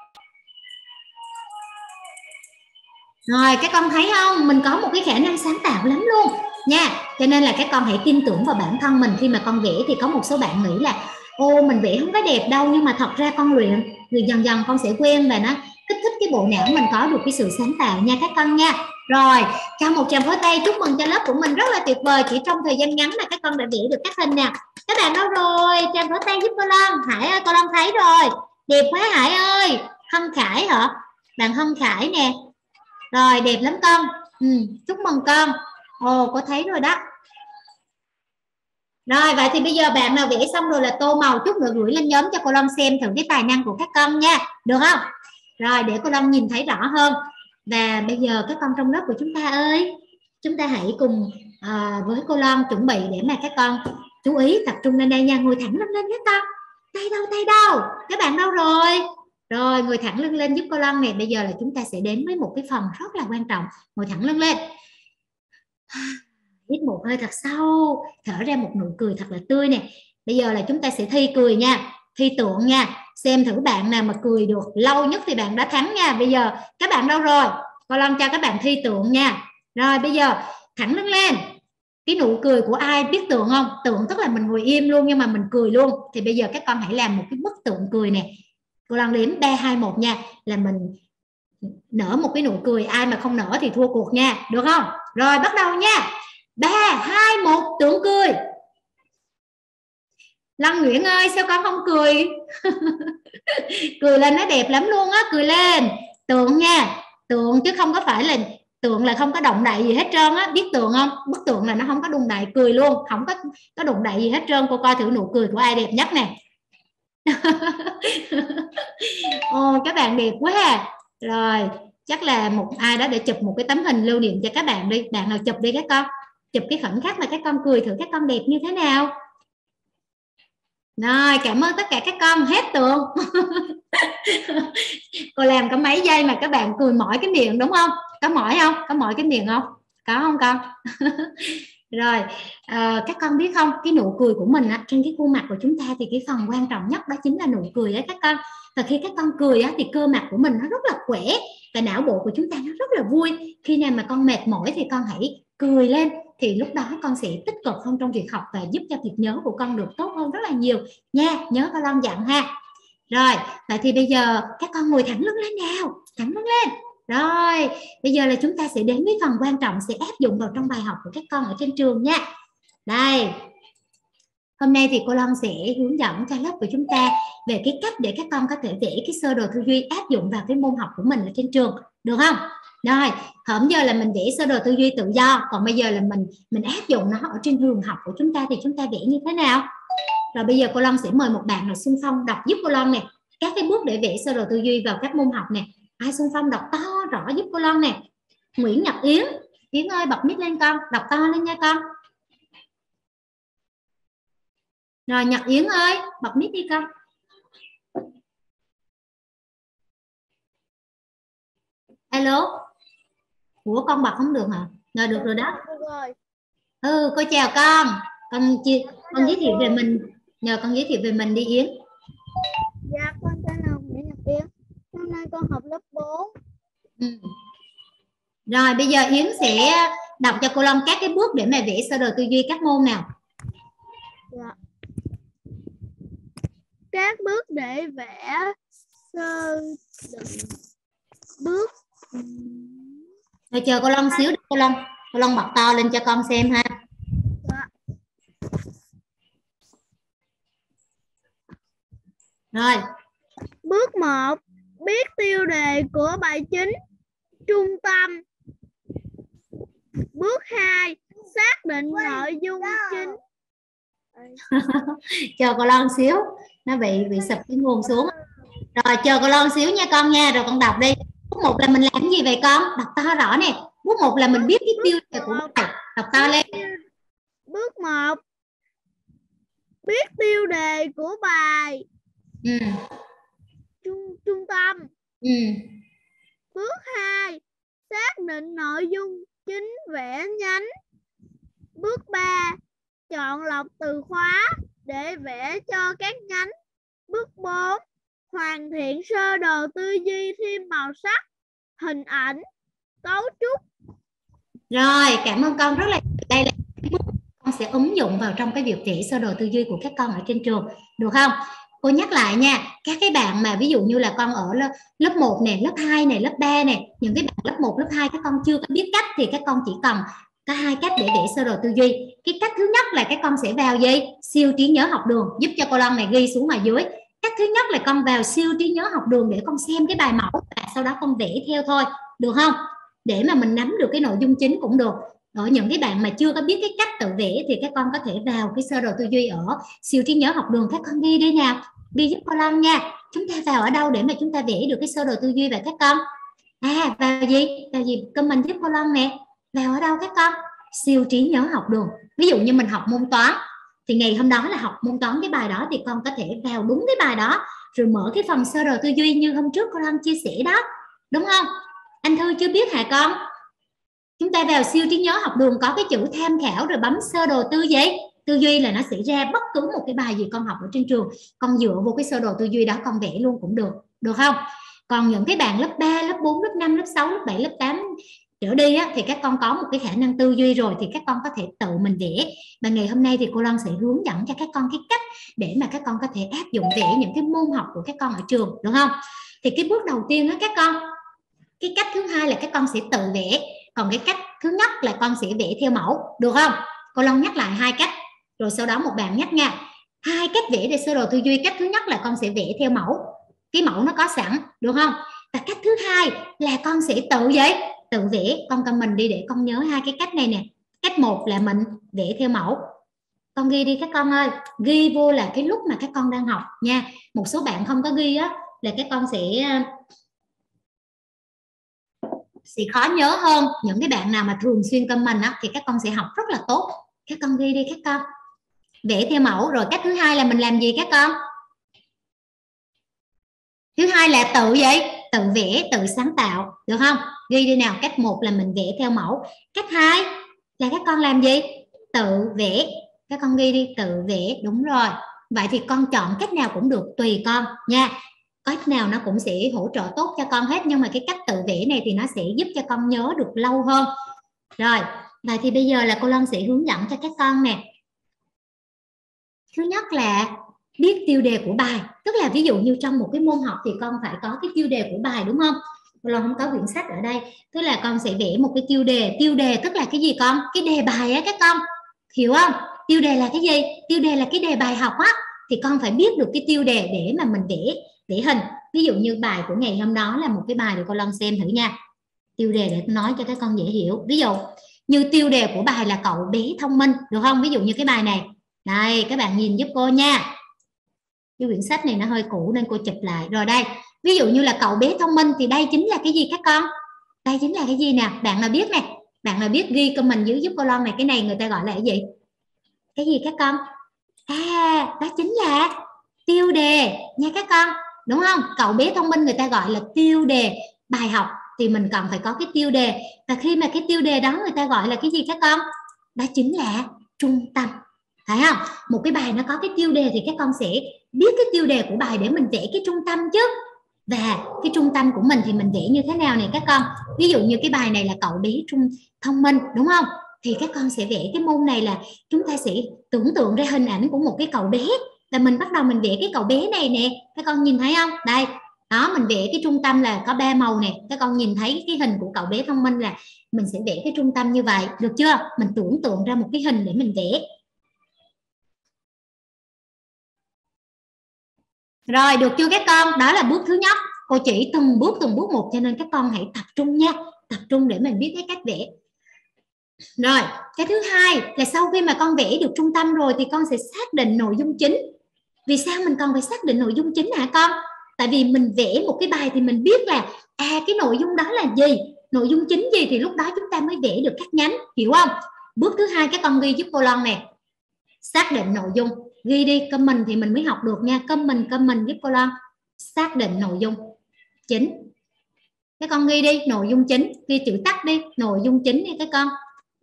Rồi các con thấy không, mình có một cái khả năng sáng tạo lắm luôn nha. Cho nên là các con hãy tin tưởng vào bản thân mình. Khi mà con vẽ thì có một số bạn nghĩ là ô mình vẽ không có đẹp đâu, nhưng mà thật ra con luyện rồi dần dần con sẽ quen và nó kích thích cái bộ não mình có được cái sự sáng tạo nha các con nha. Rồi cho một tràng pháo tay chúc mừng cho lớp của mình rất là tuyệt vời. Chỉ trong thời gian ngắn mà các con đã vẽ được các hình nè. Các bạn đâu rồi? Tràng pháo tay giúp cô Long. Hải ơi, cô Long thấy rồi, đẹp quá Hải ơi. Hân Khải hả? Bạn Hân Khải nè. Rồi đẹp lắm con. ừ, chúc mừng con. Ồ cô thấy rồi đó. Rồi vậy thì bây giờ bạn nào vẽ xong rồi là tô màu, chút nữa gửi lên nhóm cho cô Long xem thử cái tài năng của các con nha, được không? Rồi để cô Long nhìn thấy rõ hơn. Và bây giờ các con trong lớp của chúng ta ơi, chúng ta hãy cùng à, với cô Loan chuẩn bị để mà các con chú ý tập trung lên đây nha. Ngồi thẳng lưng lên các con. Tay đâu, tay đâu? Các bạn đâu rồi? Rồi, ngồi thẳng lưng lên giúp cô Loan nè. Bây giờ là chúng ta sẽ đến với một cái phần rất là quan trọng. Ngồi thẳng lưng lên. Hít một hơi thật sâu, thở ra một nụ cười thật là tươi nè. Bây giờ là chúng ta sẽ thi cười nha, thi tượng nha. Xem thử bạn nào mà cười được lâu nhất thì bạn đã thắng nha. Bây giờ các bạn đâu rồi? Cô Loan cho các bạn thi tượng nha. Rồi bây giờ thẳng lưng lên. Cái nụ cười của ai biết tượng không? Tượng tức là mình ngồi im luôn nhưng mà mình cười luôn. Thì bây giờ các con hãy làm một cái bức tượng cười nè. Cô Loan đếm ba hai một nha, là mình nở một cái nụ cười. Ai mà không nở thì thua cuộc nha, được không? Rồi bắt đầu nha. Ba hai một, tượng cười. Lan Nguyễn ơi, sao con không cười? Cười lên nó đẹp lắm luôn á, cười lên. Tượng nha, tượng chứ không có phải là tượng là không có động đậy gì hết trơn á, biết tượng không? Bức tượng là nó không có đụng đậy, cười luôn, không có có đụng đậy gì hết trơn. Cô coi thử nụ cười của ai đẹp nhất nè. Ồ, các bạn đẹp quá à. Rồi, chắc là một ai đó để chụp một cái tấm hình lưu niệm cho các bạn đi. Bạn nào chụp đi các con. Chụp cái khoảnh khắc mà các con cười thử các con đẹp như thế nào. Rồi, cảm ơn tất cả các con, hết tượng. Cô làm có mấy giây mà các bạn cười mỏi cái miệng đúng không? Có mỏi không? Có mỏi cái miệng không? Có không con? Rồi, à, các con biết không, cái nụ cười của mình á, trên cái khuôn mặt của chúng ta thì cái phần quan trọng nhất đó chính là nụ cười đấy các con. Và khi các con cười á, thì cơ mặt của mình nó rất là khỏe và não bộ của chúng ta nó rất là vui. Khi nào mà con mệt mỏi thì con hãy cười lên, thì lúc đó con sẽ tích cực hơn trong việc học và giúp cho việc nhớ của con được tốt hơn rất là nhiều nha. Nhớ con Loan dặn ha. Rồi, vậy thì bây giờ các con ngồi thẳng lưng lên nào, thẳng lưng lên. Rồi, bây giờ là chúng ta sẽ đến với phần quan trọng sẽ áp dụng vào trong bài học của các con ở trên trường nha. Đây, hôm nay thì cô Loan sẽ hướng dẫn cho lớp của chúng ta về cái cách để các con có thể vẽ cái sơ đồ tư duy áp dụng vào cái môn học của mình ở trên trường, được không? Rồi, hôm giờ là mình vẽ sơ đồ tư duy tự do, còn bây giờ là mình mình áp dụng nó ở trên trường học của chúng ta thì chúng ta vẽ như thế nào? Rồi bây giờ cô Loan sẽ mời một bạn là Xuân Phong đọc giúp cô Loan nè, các cái bước để vẽ sơ đồ tư duy vào các môn học nè. Ai Xuân Phong đọc to rõ giúp cô Loan nè. Nguyễn Nhật Yến, Yến ơi bật mic lên con, đọc to lên nha con. Rồi Nhật Yến ơi, bật mic đi con. Alo. Ủa con bật không được hả? Rồi được rồi đó. Ừ, cô chào con. Con chia con giới thiệu về mình. Nhờ con giới thiệu về mình đi Yến. Dạ con tên là Nguyễn Nhật Yến. Hôm nay con học lớp bốn. Ừ. Rồi bây giờ Yến sẽ đọc cho cô Long các cái bước để mà vẽ sơ đồ tư duy các môn nào. Dạ. Các bước để vẽ sơ đồ bước. Rồi chờ cô Long xíu, cô Long, cô Long bật to lên cho con xem ha. Dạ. Rồi. Bước một, biết tiêu đề của bài chính, trung tâm. Bước hai, xác định nội dung chính. Chờ cô Long xíu, nó bị bị sụp cái nguồn xuống. Rồi chờ cô Long xíu nha con nha, rồi con đọc đi. Bước một là mình làm cái gì vậy con? Đọc to rõ nè. Bước một là mình biết cái tiêu đề của bài. Đọc to lên. Bước một, biết tiêu đề của bài. Ừ. Trung, trung tâm. Ừ. Bước hai, xác định nội dung chính, vẽ nhánh. Bước ba, chọn lọc từ khóa để vẽ cho các nhánh. Bước bốn, hoàn thiện sơ đồ tư duy thêm màu sắc, hình ảnh, cấu trúc. Rồi, cảm ơn con rất là. Đây là bước con sẽ ứng dụng vào trong cái việc vẽ sơ đồ tư duy của các con ở trên trường, được không? Cô nhắc lại nha, các cái bạn mà ví dụ như là con ở lớp một này, lớp hai này, lớp ba này, những cái bạn lớp một, lớp hai các con chưa có biết cách thì các con chỉ cần có hai cách để vẽ sơ đồ tư duy. Cái cách thứ nhất là các con sẽ vào gì? Siêu trí nhớ học đường, giúp cho cô Long này ghi xuống ở dưới. Cách thứ nhất là con vào siêu trí nhớ học đường để con xem cái bài mẫu và sau đó con vẽ theo thôi, được không? Để mà mình nắm được cái nội dung chính cũng được. Ở những cái bạn mà chưa có biết cái cách tự vẽ thì các con có thể vào cái sơ đồ tư duy ở siêu trí nhớ học đường, các con ghi đi nào, ghi giúp cô Long nha. Chúng ta vào ở đâu để mà chúng ta vẽ được cái sơ đồ tư duy vậy các con? À, vào gì? Vào gì? Comment giúp cô Long nè. Vào ở đâu các con? Siêu trí nhớ học đường. Ví dụ như mình học môn toán thì ngày hôm đó là học môn toán cái bài đó thì con có thể vào đúng cái bài đó rồi mở cái phần sơ đồ tư duy như hôm trước cô Long chia sẻ đó, đúng không? Anh Thư chưa biết hả con? Chúng ta vào siêu trí nhớ học đường có cái chữ tham khảo rồi bấm sơ đồ tư duy. Tư duy là nó sẽ ra bất cứ một cái bài gì con học ở trên trường, con dựa vô cái sơ đồ tư duy đó con vẽ luôn cũng được, được không? Còn những cái bạn lớp ba, lớp bốn, lớp năm, lớp sáu, lớp bảy, lớp tám trở đi á, thì các con có một cái khả năng tư duy rồi thì các con có thể tự mình vẽ. Và ngày hôm nay thì cô Long sẽ hướng dẫn cho các con cái cách để mà các con có thể áp dụng vẽ những cái môn học của các con ở trường, được không? Thì cái bước đầu tiên đó các con, cái cách thứ hai là các con sẽ tự vẽ, còn cái cách thứ nhất là con sẽ vẽ theo mẫu, được không? Cô Long nhắc lại hai cách rồi sau đó một bạn nhắc nha. Hai cách vẽ để sơ đồ tư duy. Cách thứ nhất là con sẽ vẽ theo mẫu, cái mẫu nó có sẵn, được không? Và cách thứ hai là con sẽ tự vậy tự vẽ. Con comment đi để con nhớ hai cái cách này nè. Cách một là mình vẽ theo mẫu, con ghi đi các con ơi, ghi vô là cái lúc mà các con đang học nha. Một số bạn không có ghi á là các con sẽ sẽ khó nhớ hơn. Những cái bạn nào mà thường xuyên comment á thì các con sẽ học rất là tốt. Các con ghi đi các con, vẽ theo mẫu. Rồi cách thứ hai là mình làm gì các con? Thứ hai là tự vậy tự vẽ, tự sáng tạo, được không? Ghi đi nào. Cách một là mình vẽ theo mẫu, cách hai là các con làm gì? Tự vẽ. Các con ghi đi, tự vẽ, đúng rồi. Vậy thì con chọn cách nào cũng được, tùy con nha. Cách nào nó cũng sẽ hỗ trợ tốt cho con hết, nhưng mà cái cách tự vẽ này thì nó sẽ giúp cho con nhớ được lâu hơn. Rồi, vậy thì bây giờ là cô Long sẽ hướng dẫn cho các con nè. Thứ nhất là biết tiêu đề của bài, tức là ví dụ như trong một cái môn học thì con phải có cái tiêu đề của bài, đúng không? Cô Long không có quyển sách ở đây, tức là con sẽ vẽ một cái tiêu đề. Tiêu đề tức là cái gì con? Cái đề bài á các con, hiểu không? Tiêu đề là cái gì? Tiêu đề là cái đề bài học á, thì con phải biết được cái tiêu đề để mà mình vẽ vẽ hình. Ví dụ như bài của ngày hôm đó là một cái bài để cô Long xem thử nha. Tiêu đề để nói cho các con dễ hiểu. Ví dụ như tiêu đề của bài là cậu bé thông minh, được không? Ví dụ như cái bài này. Đây, các bạn nhìn giúp cô nha. Cái quyển sách này nó hơi cũ nên cô chụp lại. Rồi đây, ví dụ như là cậu bé thông minh thì đây chính là cái gì các con? Đây chính là cái gì nè? Bạn nào biết nè? Bạn nào biết ghi comment dưới giúp cô Long này. Cái này người ta gọi là cái gì? Cái gì các con? À, đó chính là tiêu đề nha các con, đúng không? Cậu bé thông minh người ta gọi là tiêu đề bài học, thì mình cần phải có cái tiêu đề. Và khi mà cái tiêu đề đó người ta gọi là cái gì các con? Đó chính là trung tâm, phải không? Một cái bài nó có cái tiêu đề thì các con sẽ biết cái tiêu đề của bài để mình vẽ cái trung tâm chứ. Và cái trung tâm của mình thì mình vẽ như thế nào này các con? Ví dụ như cái bài này là cậu bé trung thông minh, đúng không? Thì các con sẽ vẽ cái môn này là chúng ta sẽ tưởng tượng ra hình ảnh của một cái cậu bé, và mình bắt đầu mình vẽ cái cậu bé này nè. Các con nhìn thấy không? Đây, đó, mình vẽ cái trung tâm là có ba màu nè. Các con nhìn thấy cái hình của cậu bé thông minh là mình sẽ vẽ cái trung tâm như vậy, được chưa? Mình tưởng tượng ra một cái hình để mình vẽ. Rồi, được chưa các con? Đó là bước thứ nhất. Cô chỉ từng bước từng bước một cho nên các con hãy tập trung nha. Tập trung để mình biết cái cách vẽ. Rồi, cái thứ hai là sau khi mà con vẽ được trung tâm rồi thì con sẽ xác định nội dung chính. Vì sao mình cần phải xác định nội dung chính hả con? Tại vì mình vẽ một cái bài thì mình biết là à cái nội dung đó là gì, nội dung chính gì thì lúc đó chúng ta mới vẽ được các nhánh, hiểu không? Bước thứ hai các con ghi giúp cô Long nè. Xác định nội dung. Ghi đi, comment thì mình mới học được nha. Comment, comment giúp cô Long. Xác định nội dung chính. Các con ghi đi, nội dung chính. Ghi chữ tắt đi, nội dung chính đi các con.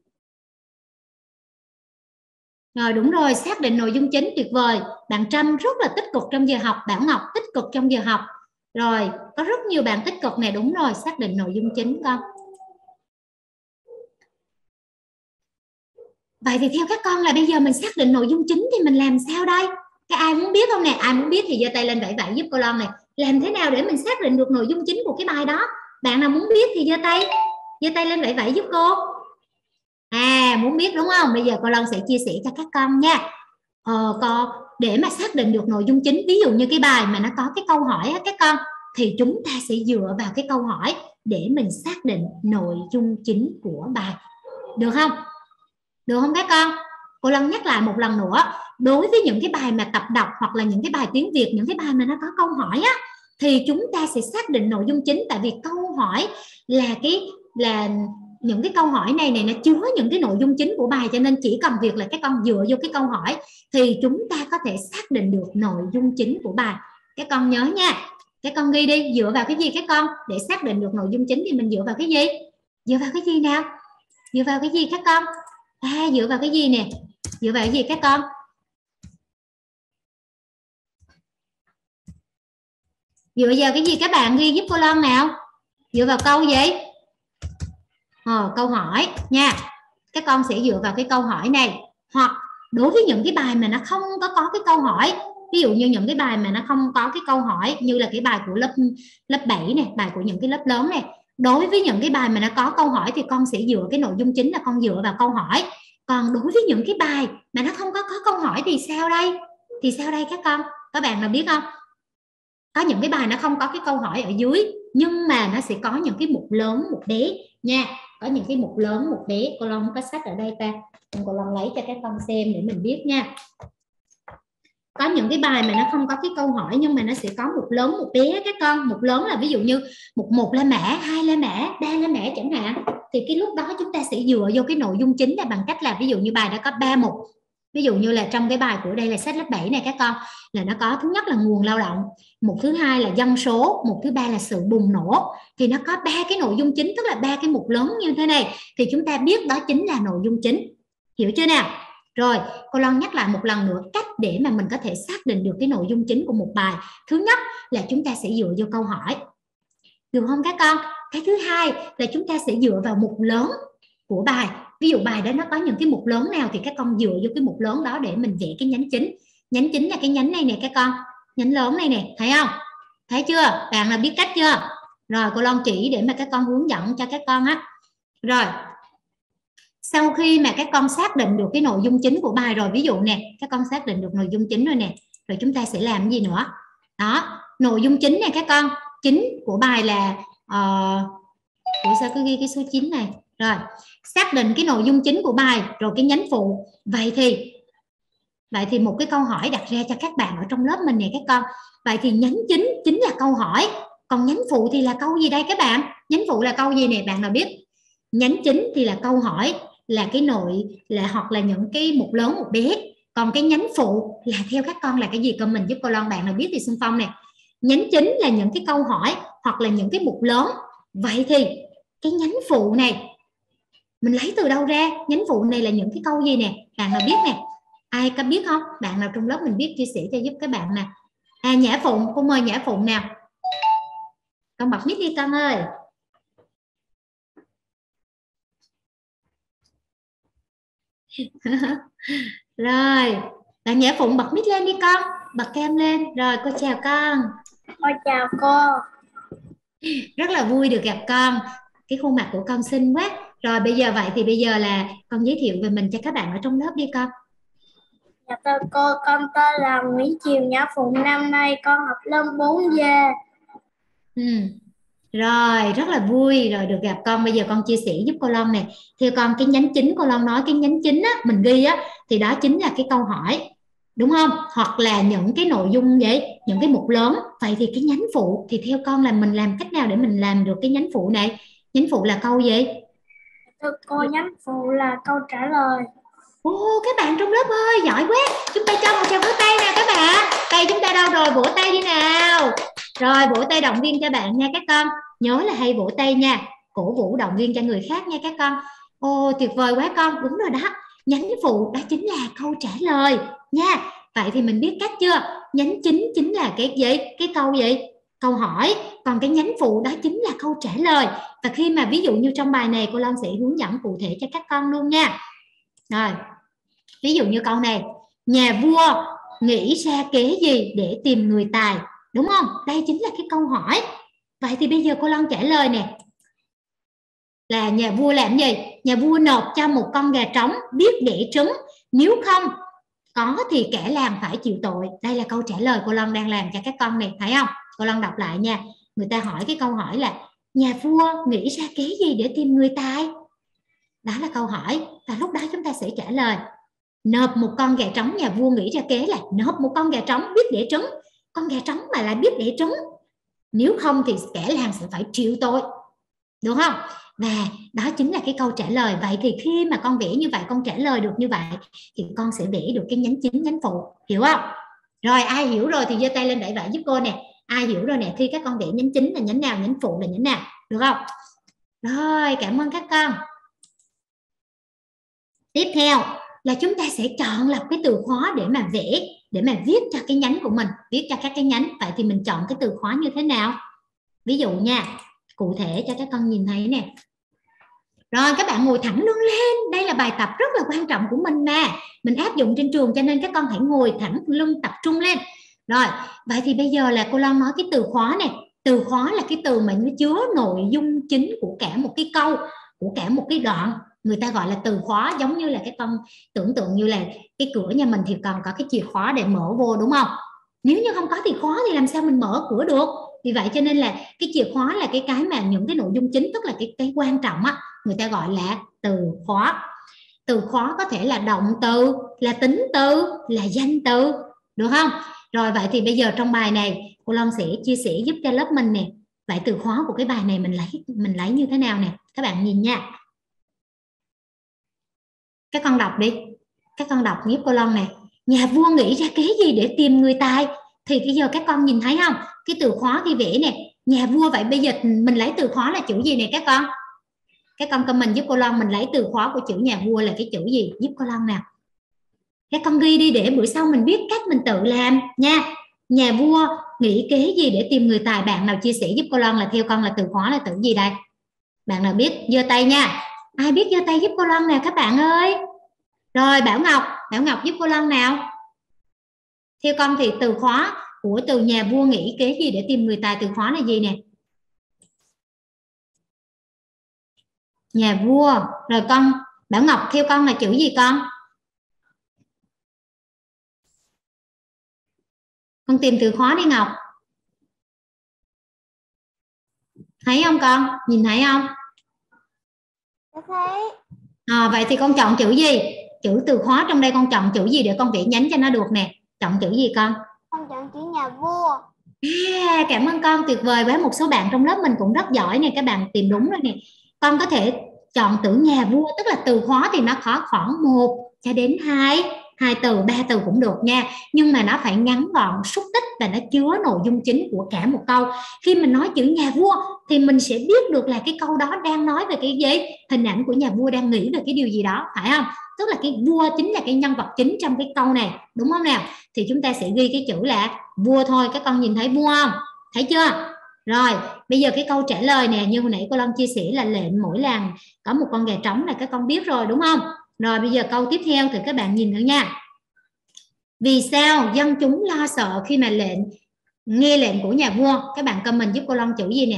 Rồi đúng rồi, xác định nội dung chính, tuyệt vời. Bạn Trâm rất là tích cực trong giờ học. Bảo Ngọc tích cực trong giờ học. Rồi, có rất nhiều bạn tích cực này, đúng rồi, xác định nội dung chính con. Vậy thì theo các con là bây giờ mình xác định nội dung chính thì mình làm sao đây? Các ai muốn biết không nè? Ai muốn biết thì giơ tay lên vẫy vẫy giúp cô Long này. Làm thế nào để mình xác định được nội dung chính của cái bài đó? Bạn nào muốn biết thì giơ tay, giơ tay lên vẫy vẫy giúp cô. À, muốn biết đúng không? Bây giờ cô Long sẽ chia sẻ cho các con nha. Ờ, con để mà xác định được nội dung chính, ví dụ như cái bài mà nó có cái câu hỏi á các con, thì chúng ta sẽ dựa vào cái câu hỏi để mình xác định nội dung chính của bài. Được không? Được không các con? Cô Long nhắc lại một lần nữa. Đối với những cái bài mà tập đọc hoặc là những cái bài tiếng Việt, những cái bài mà nó có câu hỏi á, thì chúng ta sẽ xác định nội dung chính. Tại vì câu câu hỏi là cái là những cái câu hỏi này này nó chứa những cái nội dung chính của bài, cho nên chỉ cần việc là các con dựa vô cái câu hỏi thì chúng ta có thể xác định được nội dung chính của bài. Các con nhớ nha, các con ghi đi, dựa vào cái gì các con để xác định được nội dung chính thì mình dựa vào cái gì? Dựa vào cái gì nào? Dựa vào cái gì các con? À, dựa vào cái gì nè? Dựa vào cái gì các con? Dựa vào cái gì các bạn ghi giúp cô Loan nào? Dựa vào câu gì? Ờ, câu hỏi nha. Các con sẽ dựa vào cái câu hỏi này. Hoặc đối với những cái bài mà nó không có có cái câu hỏi, ví dụ như những cái bài mà nó không có cái câu hỏi, như là cái bài của lớp lớp bảy này, bài của những cái lớp lớn này, đối với những cái bài mà nó có câu hỏi thì con sẽ dựa cái nội dung chính là con dựa vào câu hỏi. Còn đối với những cái bài mà nó không có có câu hỏi thì sao đây? Thì sao đây các con? Các bạn nào biết không? Có những cái bài nó không có cái câu hỏi ở dưới, nhưng mà nó sẽ có những cái mục lớn mục bé nha. Có những cái mục lớn mục bé. Cô Long có sách ở đây ta, cô Long lấy cho các con xem để mình biết nha. Có những cái bài mà nó không có cái câu hỏi nhưng mà nó sẽ có mục lớn mục bé các con. Mục lớn là ví dụ như mục một La Mã, hai La Mã, ba La Mã chẳng hạn. Thì cái lúc đó chúng ta sẽ dựa vô cái nội dung chính là bằng cách là ví dụ như bài đã có ba mục. Ví dụ như là trong cái bài của đây là sách lớp bảy này các con, là nó có thứ nhất là nguồn lao động, mục thứ hai là dân số, mục thứ ba là sự bùng nổ. Thì nó có ba cái nội dung chính, tức là ba cái mục lớn như thế này, thì chúng ta biết đó chính là nội dung chính. Hiểu chưa nào? Rồi, cô Loan nhắc lại một lần nữa cách để mà mình có thể xác định được cái nội dung chính của một bài. Thứ nhất là chúng ta sẽ dựa vô câu hỏi, được không các con? Cái thứ hai là chúng ta sẽ dựa vào mục lớn của bài. Ví dụ bài đó nó có những cái mục lớn nào thì các con dựa vô cái mục lớn đó để mình vẽ cái nhánh chính. Nhánh chính là cái nhánh này nè các con, nhánh lớn này nè, thấy không? Thấy chưa? Bạn là biết cách chưa? Rồi cô Loan chỉ để mà các con hướng dẫn cho các con á. Rồi, sau khi mà các con xác định được cái nội dung chính của bài rồi, ví dụ nè, các con xác định được nội dung chính rồi nè, rồi chúng ta sẽ làm gì nữa? Đó, nội dung chính này các con, chính của bài là uh, ủa sao cứ ghi cái số chín này? Rồi, xác định cái nội dung chính của bài rồi cái nhánh phụ. Vậy thì vậy thì một cái câu hỏi đặt ra cho các bạn ở trong lớp mình nè các con. Vậy thì nhánh chính chính là câu hỏi, còn nhánh phụ thì là câu gì đây các bạn? Nhánh phụ là câu gì nè, bạn nào biết? Nhánh chính thì là câu hỏi, là cái nội là hoặc là những cái mục lớn mục bé. Còn cái nhánh phụ là theo các con là cái gì? Comment giúp cô Loan, bạn nào biết thì xung phong nè. Nhánh chính là những cái câu hỏi hoặc là những cái mục lớn. Vậy thì cái nhánh phụ này mình lấy từ đâu ra? Nhánh phụ này là những cái câu gì nè? Bạn nào biết nè? Ai có biết không? Bạn nào trong lớp mình biết chia sẻ cho giúp các bạn nè. À, Nhã Phụng, cô mời Nhã Phụng nào. Con bật mic đi con ơi. Rồi, bạn Nhã Phụng bật mic lên đi con, bật cam lên. Rồi, cô chào con. Cô chào cô. Rất là vui được gặp con. Cái khuôn mặt của con xinh quá. Rồi bây giờ vậy thì bây giờ là con giới thiệu về mình cho các bạn ở trong lớp đi con. Dạ thưa cô, con tên là Nguyễn Triều Nhã Phụng, năm nay con học lớp bốn D. Ừ. Rồi, rất là vui rồi được gặp con. Bây giờ con chia sẻ giúp cô Long nè. Theo con cái nhánh chính, cô Long nói cái nhánh chính á, mình ghi á, thì đó chính là cái câu hỏi, đúng không? Hoặc là những cái nội dung vậy, những cái mục lớn. Vậy thì cái nhánh phụ thì theo con là mình làm cách nào để mình làm được cái nhánh phụ này? Nhánh phụ là câu gì? Thưa cô, nhánh phụ là câu trả lời. Ồ, các bạn trong lớp ơi, giỏi quá. Chúng ta cho một tràng vỗ tay nào các bạn. Tay chúng ta đâu rồi? Vỗ tay đi nào. Rồi, vỗ tay động viên cho bạn nha các con. Nhớ là hay vỗ tay nha. Cổ vũ động viên cho người khác nha các con. Ồ, tuyệt vời quá con. Đúng rồi đó. Nhánh phụ đó chính là câu trả lời nha. Vậy thì mình biết cách chưa? Nhánh chính chính là cái gì? Cái câu gì? Câu hỏi. Còn cái nhánh phụ đó chính là câu trả lời. Và khi mà ví dụ như trong bài này cô Long sẽ hướng dẫn cụ thể cho các con luôn nha. Rồi, ví dụ như câu này, nhà vua nghĩ ra kế gì để tìm người tài, đúng không? Đây chính là cái câu hỏi. Vậy thì bây giờ cô Long trả lời nè, là nhà vua làm gì? Nhà vua nộp cho một con gà trống biết đẻ trứng, nếu không có thì cả làng phải chịu tội. Đây là câu trả lời cô Long đang làm cho các con này, thấy không? Cô Long đọc lại nha. Người ta hỏi cái câu hỏi là nhà vua nghĩ ra kế gì để tìm người tài? Đó là câu hỏi. Và lúc đó chúng ta sẽ trả lời, nộp một con gà trống, nhà vua nghĩ ra kế là nộp một con gà trống biết đẻ trứng. Con gà trống mà lại biết đẻ trứng, nếu không thì cả làng sẽ phải chịu tội. Được không? Và đó chính là cái câu trả lời. Vậy thì khi mà con vẽ như vậy, con trả lời được như vậy, thì con sẽ vẽ được cái nhánh chính, nhánh phụ. Hiểu không? Rồi, ai hiểu rồi thì giơ tay lên đẩy vải giúp cô nè. Ai hiểu rồi nè, khi các con vẽ nhánh chính là nhánh nào, nhánh phụ là nhánh nào. Được không? Rồi, cảm ơn các con. Tiếp theo là chúng ta sẽ chọn lọc cái từ khóa để mà vẽ, để mà viết cho cái nhánh của mình, viết cho các cái nhánh. Vậy thì mình chọn cái từ khóa như thế nào? Ví dụ nha, cụ thể cho các con nhìn thấy nè. Rồi các bạn ngồi thẳng lưng lên. Đây là bài tập rất là quan trọng của mình mà. Mình áp dụng trên trường cho nên các con hãy ngồi thẳng lưng, tập trung lên. Rồi, vậy thì bây giờ là cô Loan nói cái từ khóa này. Từ khóa là cái từ mà nó chứa nội dung chính của cả một cái câu, của cả một cái đoạn. Người ta gọi là từ khóa, giống như là cái con tưởng tượng như là cái cửa nhà mình thì cần có cái chìa khóa để mở vô, đúng không? Nếu như không có chìa khóa thì làm sao mình mở cửa được? Vì vậy cho nên là cái chìa khóa là cái cái mà những cái nội dung chính, tức là cái cái quan trọng á, người ta gọi là từ khóa. Từ khóa có thể là động từ, là tính từ, là danh từ, được không? Rồi vậy thì bây giờ trong bài này cô Long sẽ chia sẻ giúp cho lớp mình nè. Vậy từ khóa của cái bài này mình lấy mình lấy như thế nào nè? Các bạn nhìn nha. Các con đọc đi. Các con đọc giúp cô Long nè. Nhà vua nghĩ ra kế gì để tìm người tài? Thì bây giờ các con nhìn thấy không? Cái từ khóa khi vẽ nè, nhà vua. Vậy bây giờ mình lấy từ khóa là chữ gì nè các con? Các con comment giúp cô Long, mình lấy từ khóa của chữ nhà vua là cái chữ gì? Giúp cô Long nào. Các con ghi đi để bữa sau mình biết cách mình tự làm nha. Nhà vua nghĩ kế gì để tìm người tài? Bạn nào chia sẻ giúp cô Long là theo con là từ khóa là từ gì đây? Bạn nào biết giơ tay nha. Ai biết giơ tay giúp cô Long nào các bạn ơi. Rồi Bảo Ngọc, Bảo Ngọc giúp cô Long nào. Theo con thì từ khóa của từ nhà vua nghĩ kế gì để tìm người tài, từ khóa là gì nè? Nhà vua. Rồi con Bảo Ngọc theo con là chữ gì con? Con tìm từ khóa đi Ngọc. Thấy không con? Nhìn thấy không? Thấy. À, vậy thì con chọn chữ gì? Chữ từ khóa trong đây con chọn chữ gì để con vẽ nhánh cho nó được nè? Chọn chữ gì con? Con chọn chữ nhà vua. À, cảm ơn con, tuyệt vời quá. Một số bạn trong lớp mình cũng rất giỏi nè, các bạn tìm đúng rồi nè. Con có thể chọn từ nhà vua, tức là từ khóa thì nó có khoảng một cho đến hai hai từ, ba từ cũng được nha, nhưng mà nó phải ngắn gọn, xúc tích và nó chứa nội dung chính của cả một câu. Khi mình nói chữ nhà vua thì mình sẽ biết được là cái câu đó đang nói về cái gì, hình ảnh của nhà vua đang nghĩ về cái điều gì đó, phải không? Tức là cái vua chính là cái nhân vật chính trong cái câu này, đúng không nào? Thì chúng ta sẽ ghi cái chữ là vua thôi. Các con nhìn thấy vua không? Thấy chưa? Rồi bây giờ cái câu trả lời nè, như hồi nãy cô Long chia sẻ là lệnh mỗi làng có một con gà trống là các con biết rồi đúng không? Rồi bây giờ câu tiếp theo thì các bạn nhìn thử nha. Vì sao dân chúng lo sợ khi mà lệnh nghe lệnh của nhà vua? Các bạn comment giúp cô Long chữ gì nè?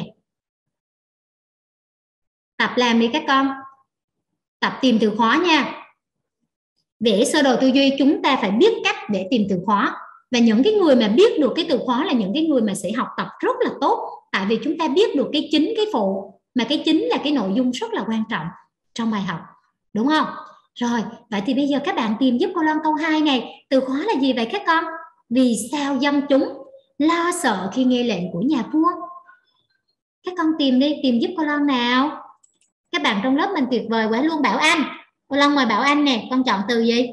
Tập làm đi các con. Tập tìm từ khóa nha. Vẽ sơ đồ tư duy chúng ta phải biết cách để tìm từ khóa. Và những cái người mà biết được cái từ khóa là những cái người mà sẽ học tập rất là tốt. Tại vì chúng ta biết được cái chính, cái phụ. Mà cái chính là cái nội dung rất là quan trọng trong bài học. Đúng không? Rồi, vậy thì bây giờ các bạn tìm giúp cô Long câu hai này. Từ khóa là gì vậy các con? Vì sao dân chúng lo sợ khi nghe lệnh của nhà vua? Các con tìm đi, tìm giúp cô Long nào. Các bạn trong lớp mình tuyệt vời quá luôn. Bảo Anh, cô Long mời Bảo Anh nè, con chọn từ gì?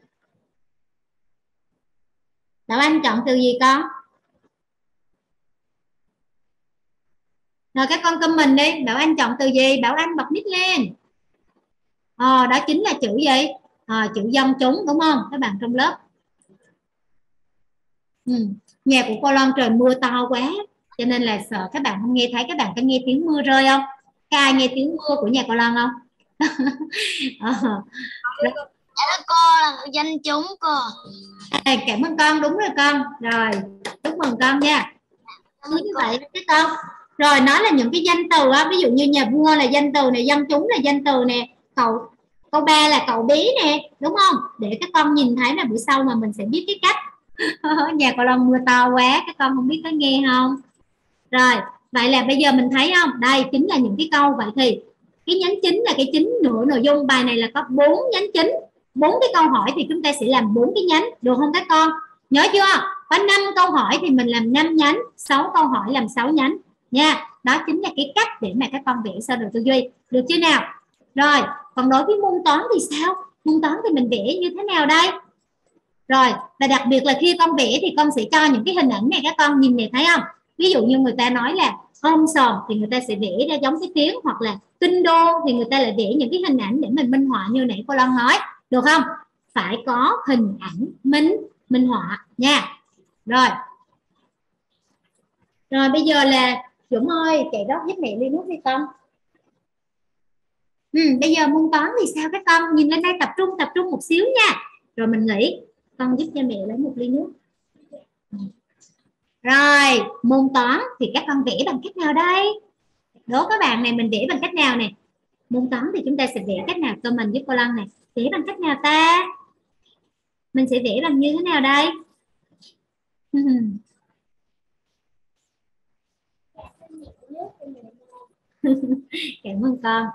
Bảo Anh chọn từ gì con? Rồi các con comment đi. Bảo Anh chọn từ gì? Bảo Anh bật mic lên. Ờ, đó chính là chữ gì? À, chữ dân chúng đúng không? Các bạn trong lớp. Ừ. Nhà của cô Long trời mưa to quá, cho nên là sợ các bạn không nghe thấy. Các bạn có nghe tiếng mưa rơi không? Có ai nghe tiếng mưa của nhà cô Long không? ờ. Cô là dân chúng cô. À, cảm ơn con, đúng rồi con. Rồi, chúc mừng con nha. Cứ như vậy các con. Rồi nó là những cái danh từ á, ví dụ như nhà vua là danh từ này, dân chúng là danh từ nè, cậu câu ba là cậu bé nè, đúng không? Để các con nhìn thấy là bữa sau mà mình sẽ biết cái cách. Nhà cô Long mưa to quá, các con không biết có nghe không? Rồi, vậy là bây giờ mình thấy không? Đây chính là những cái câu. Vậy thì cái nhánh chính là cái chính nửa nội dung. Bài này là có bốn nhánh chính, bốn cái câu hỏi thì chúng ta sẽ làm bốn cái nhánh, được không các con? Nhớ chưa? Có năm câu hỏi thì mình làm năm nhánh, sáu câu hỏi làm sáu nhánh nha. Đó chính là cái cách để mà các con vẽ sơ đồ tư duy, được chưa nào? Rồi, còn đối với môn toán thì sao? Môn toán thì mình vẽ như thế nào đây? Rồi, và đặc biệt là khi con vẽ thì con sẽ cho những cái hình ảnh này, các con nhìn này thấy không? Ví dụ như người ta nói là ôm sòm thì người ta sẽ vẽ ra giống cái tiếng, hoặc là kinh đô thì người ta lại vẽ những cái hình ảnh để mình minh họa như nãy cô Long nói, được không? Phải có hình ảnh minh minh họa nha. Rồi. Rồi bây giờ là Dũng ơi, chạy rót giúp mẹ ly nước đi con. Ừ, bây giờ môn toán thì sao các con? Nhìn lên đây, tập trung tập trung một xíu nha. Rồi mình nghĩ con giúp cho mẹ lấy một ly nước. Rồi, môn toán thì các con vẽ bằng cách nào đây? Đố các bạn này, mình vẽ bằng cách nào nè? Môn toán thì chúng ta sẽ vẽ cách nào? Comment giúp cô Lân này. Vẽ bằng cách nào ta? Mình sẽ vẽ bằng như thế nào đây? Cảm ơn con.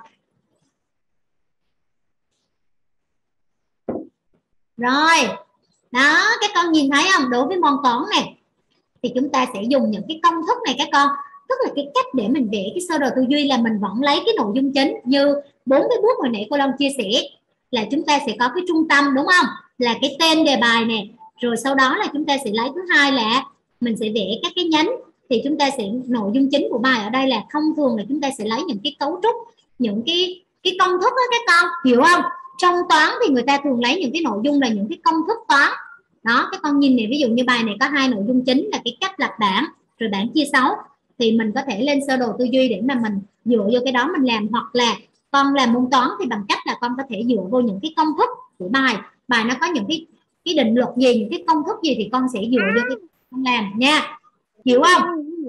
Rồi, đó, các con nhìn thấy không? Đối với môn toán này thì chúng ta sẽ dùng những cái công thức này các con. Tức là cái cách để mình vẽ cái sơ đồ tư duy là mình vẫn lấy cái nội dung chính như bốn cái bước hồi nãy cô Long chia sẻ, là chúng ta sẽ có cái trung tâm, đúng không? Là cái tên đề bài nè. Rồi sau đó là chúng ta sẽ lấy thứ hai là mình sẽ vẽ các cái nhánh. Thì chúng ta sẽ, nội dung chính của bài ở đây là thông thường là chúng ta sẽ lấy những cái cấu trúc, những cái cái công thức đó các con, hiểu không? Trong toán thì người ta thường lấy những cái nội dung là những cái công thức toán. Đó, các con nhìn này, ví dụ như bài này có hai nội dung chính là cái cách lập bảng rồi bảng chia sáu, thì mình có thể lên sơ đồ tư duy để mà mình dựa vô cái đó mình làm. Hoặc là con làm môn toán thì bằng cách là con có thể dựa vô những cái công thức của bài, bài nó có những cái cái định luật gì, những cái công thức gì thì con sẽ dựa vô cái con làm nha, hiểu không?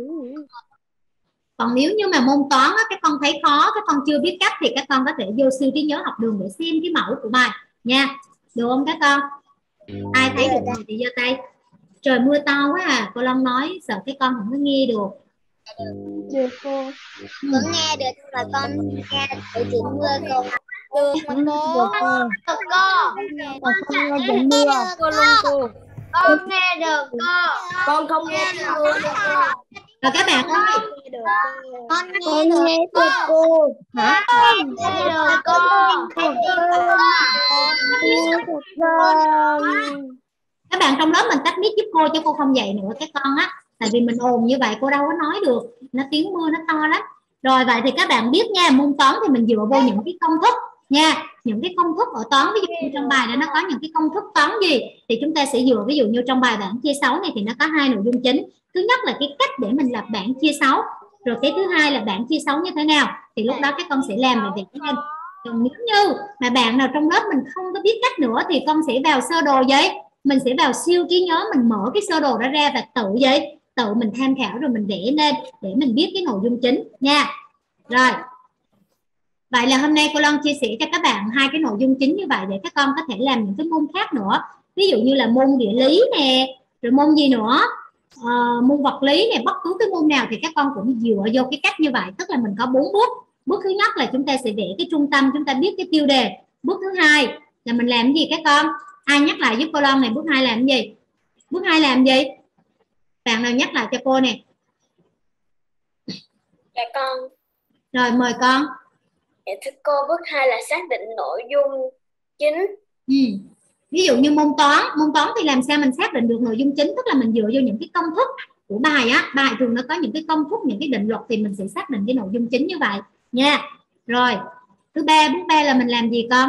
Còn nếu như mà môn toán á, các con thấy khó, các con chưa biết cách thì các con có thể vô siêu trí nhớ học đường để xem cái mẫu của bài nha, được không các con? Ai thấy được rồi thì giơ tay. Trời mưa to quá à, cô Long nói sợ cái con không có nghe được. Được cô. Ừ. Con nghe được nhưng mà con nghe thấy tiếng mưa cô. Được mà cô. Được cô. Con nghe tiếng mưa. Cô luôn cô. Con nghe được cô. Con không nghe tiếng mưa được cô. Rồi các bạn ơi, Con nghe được, nghe được cô. Hả? Con nghe được cô. các bạn trong lớp mình tắt mic giúp cô cho cô không dậy nữa các con á, tại vì mình ồn như vậy cô đâu có nói được, nó tiếng mưa nó to lắm. Rồi vậy thì các bạn biết nha, môn toán thì mình dựa vô những cái công thức nha, những cái công thức ở toán. Ví dụ như trong bài đó nó có những cái công thức toán gì thì chúng ta sẽ dựa, ví dụ như trong bài bảng chia sáu này thì nó có hai nội dung chính. Thứ nhất là cái cách để mình lập bảng chia sáu, rồi cái thứ hai là bảng chia sáu như thế nào, thì lúc đó các con sẽ làm về việc lên. Còn nếu như mà bạn nào trong lớp mình không có biết cách nữa thì con sẽ vào sơ đồ giấy, mình sẽ vào siêu trí nhớ, mình mở cái sơ đồ đó ra và tự giấy tự mình tham khảo rồi mình vẽ lên để mình biết cái nội dung chính nha. Rồi vậy là hôm nay cô Long chia sẻ cho các bạn hai cái nội dung chính như vậy để các con có thể làm những cái môn khác nữa, ví dụ như là môn địa lý nè, rồi môn gì nữa, à, môn vật lý nè, bất cứ cái môn nào thì các con cũng dựa vô cái cách như vậy. Tức là mình có bốn bước. Bước thứ nhất là chúng ta sẽ vẽ cái trung tâm, chúng ta biết cái tiêu đề. Bước thứ hai là mình làm cái gì các con? Ai nhắc lại giúp cô Long này, bước hai làm gì? Bước hai làm gì? Bạn nào nhắc lại cho cô nè. Dạ con. Rồi mời con. Dạ thưa cô, bước hai là xác định nội dung chính. Ừ. Ví dụ như môn toán, môn toán thì làm sao mình xác định được nội dung chính? Tức là mình dựa vô những cái công thức của bài á, bài thường nó có những cái công thức, những cái định luật thì mình sẽ xác định cái nội dung chính như vậy nha. Rồi thứ ba, bước ba là mình làm gì con?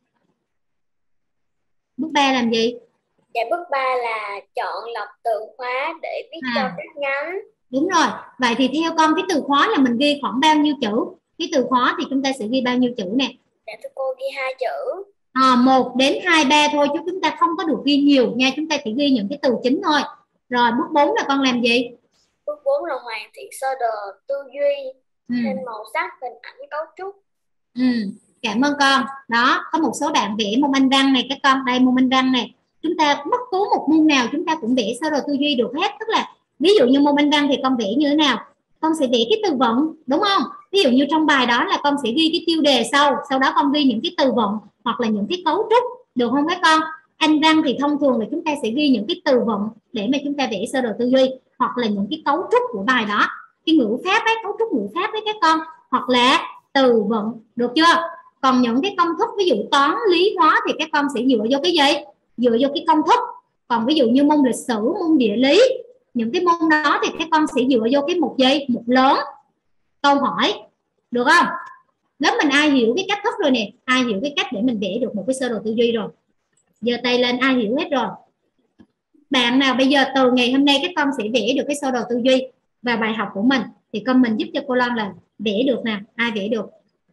Bước ba làm gì? Dạ bước ba là chọn lọc từ khóa để viết à. cho các nhánh. Đúng rồi. Vậy thì theo con cái từ khóa là mình ghi khoảng bao nhiêu chữ? Cái từ khóa thì chúng ta sẽ ghi bao nhiêu chữ nè? Dạ thưa cô, ghi hai chữ. À, một đến hai, ba thôi chứ chúng ta không có được ghi nhiều nha, chúng ta chỉ ghi những cái từ chính thôi. Rồi bước bốn là con làm gì? Bước bốn là hoàn thiện sơ đồ tư duy, ừ. thêm màu sắc, hình ảnh, cấu trúc. Ừ. Cảm ơn con. Đó, có một số bạn vẽ môn Anh văn này các con, đây môn Anh văn này. Chúng ta bất cứ một môn nào chúng ta cũng vẽ sơ đồ tư duy được hết. Tức là ví dụ như môn Anh văn thì con vẽ như thế nào? Con sẽ vẽ cái từ vựng, đúng không? Ví dụ như trong bài đó là con sẽ ghi cái tiêu đề sau, sau đó con ghi những cái từ vựng hoặc là những cái cấu trúc, được không các con? Anh văn thì thông thường là chúng ta sẽ ghi những cái từ vựng để mà chúng ta vẽ sơ đồ tư duy hoặc là những cái cấu trúc của bài đó. cái ngữ pháp ấy, cấu trúc ngữ pháp với các con, hoặc là từ vựng, được chưa? Còn những cái công thức ví dụ toán lý hóa thì các con sẽ dựa vô cái gì? Dựa vô cái công thức. Còn ví dụ như môn lịch sử, môn địa lý, những cái môn đó thì các con sẽ dựa vô cái mục gì? Mục lớn, câu hỏi, được không? Lớp mình ai hiểu cái cách thức rồi nè, ai hiểu cái cách để mình vẽ được một cái sơ đồ tư duy rồi? Giơ tay lên ai hiểu hết rồi. Bạn nào bây giờ từ ngày hôm nay các con sẽ vẽ được cái sơ đồ tư duy và bài học của mình thì comment giúp cho cô Loan là vẽ được nè, ai vẽ được?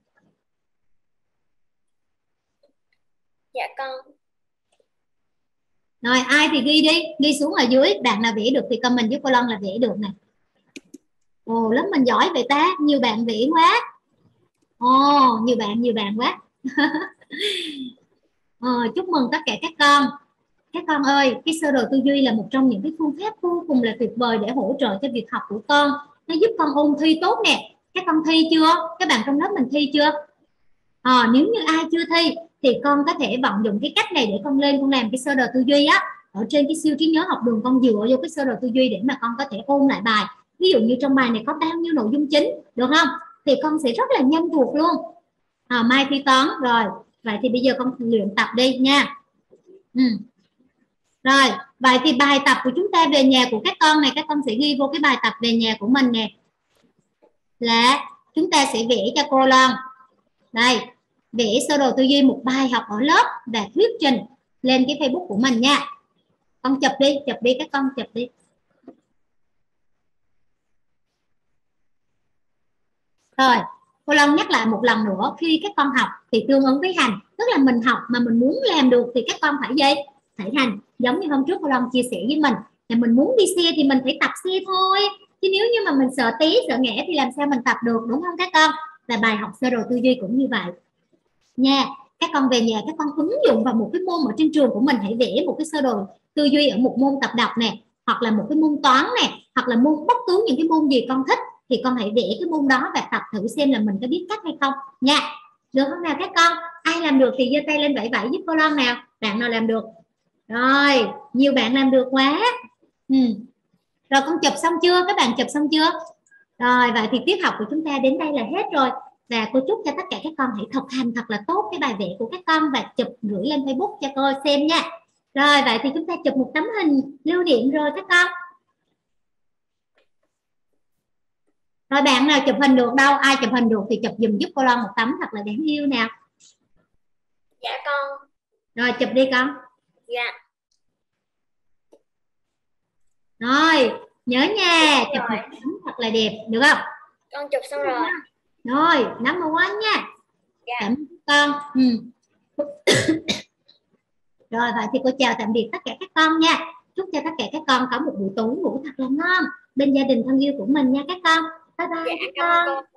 Dạ con. Rồi ai thì ghi đi, ghi xuống ở dưới, bạn nào vẽ được thì comment giúp cô Loan là vẽ được nè. Ồ, lớp mình giỏi vậy ta, nhiều bạn vẽ quá. Ồ, nhiều bạn, nhiều bạn quá. Ờ, chúc mừng tất cả các con. Các con ơi, cái sơ đồ tư duy là một trong những cái phương pháp vô cùng là tuyệt vời để hỗ trợ cho việc học của con. Nó giúp con ôn thi tốt nè. Các con thi chưa? Các bạn trong lớp mình thi chưa? À, nếu như ai chưa thi thì con có thể vận dụng cái cách này để con lên con làm cái sơ đồ tư duy á. Ở trên cái siêu trí nhớ học đường con dựa vô cái sơ đồ tư duy để mà con có thể ôn lại bài. Ví dụ như trong bài này có bao nhiêu nội dung chính, được không? Thì con sẽ rất là nhanh thuộc luôn. À, mai thi toán rồi. Vậy thì bây giờ con luyện tập đi nha. Ừ. Rồi, vậy thì bài tập của chúng ta về nhà của các con này, các con sẽ ghi vô cái bài tập về nhà của mình nè. Là chúng ta sẽ vẽ cho cô Loan. Đây, vẽ sơ đồ tư duy một bài học ở lớp và thuyết trình lên cái Facebook của mình nha. Con chụp đi, chụp đi các con, chụp đi. Rồi, cô Loan nhắc lại một lần nữa, khi các con học thì tương ứng với hành, tức là mình học mà mình muốn làm được thì các con phải gì? Phải hành. Giống như hôm trước cô Loan chia sẻ với mình là mình muốn đi xe thì mình phải tập xe thôi, chứ nếu như mà mình sợ té sợ ngã thì làm sao mình tập được, đúng không các con? Và bài học sơ đồ tư duy cũng như vậy nha. Các con về nhà các con ứng dụng vào một cái môn ở trên trường của mình, hãy vẽ một cái sơ đồ tư duy ở một môn tập đọc nè, hoặc là một cái môn toán nè, hoặc là môn bất cứ những cái môn gì con thích thì con hãy vẽ cái môn đó và tập thử xem là mình có biết cách hay không nha. Được không nào các con? Ai làm được thì giơ tay lên vẫy vẫy giúp cô Loan nào. Bạn nào làm được? Rồi, nhiều bạn làm được quá. Ừ. Rồi con chụp xong chưa? Các bạn chụp xong chưa? Rồi, vậy thì tiết học của chúng ta đến đây là hết rồi. Và cô chúc cho tất cả các con hãy thực hành thật là tốt cái bài vẽ của các con và chụp gửi lên Facebook cho cô xem nha. Rồi, vậy thì chúng ta chụp một tấm hình lưu niệm rồi các con. Rồi bạn nào chụp hình được đâu? Ai chụp hình được thì chụp dùm giúp cô Loan một tấm thật là đáng yêu nào. Dạ con. Rồi chụp đi con. Dạ. Rồi, nhớ nha, chụp một tấm thật là đẹp, được không? Con chụp xong rồi. Rồi, nắm màu quá nha. Dạ. Cảm ơn con. Ừ. Rồi, vậy thì cô chào tạm biệt tất cả các con nha. Chúc cho tất cả các con có một buổi tối ngủ thật là ngon bên gia đình thân yêu của mình nha các con. Bye bye Dạ, các cảm ơn con. cô.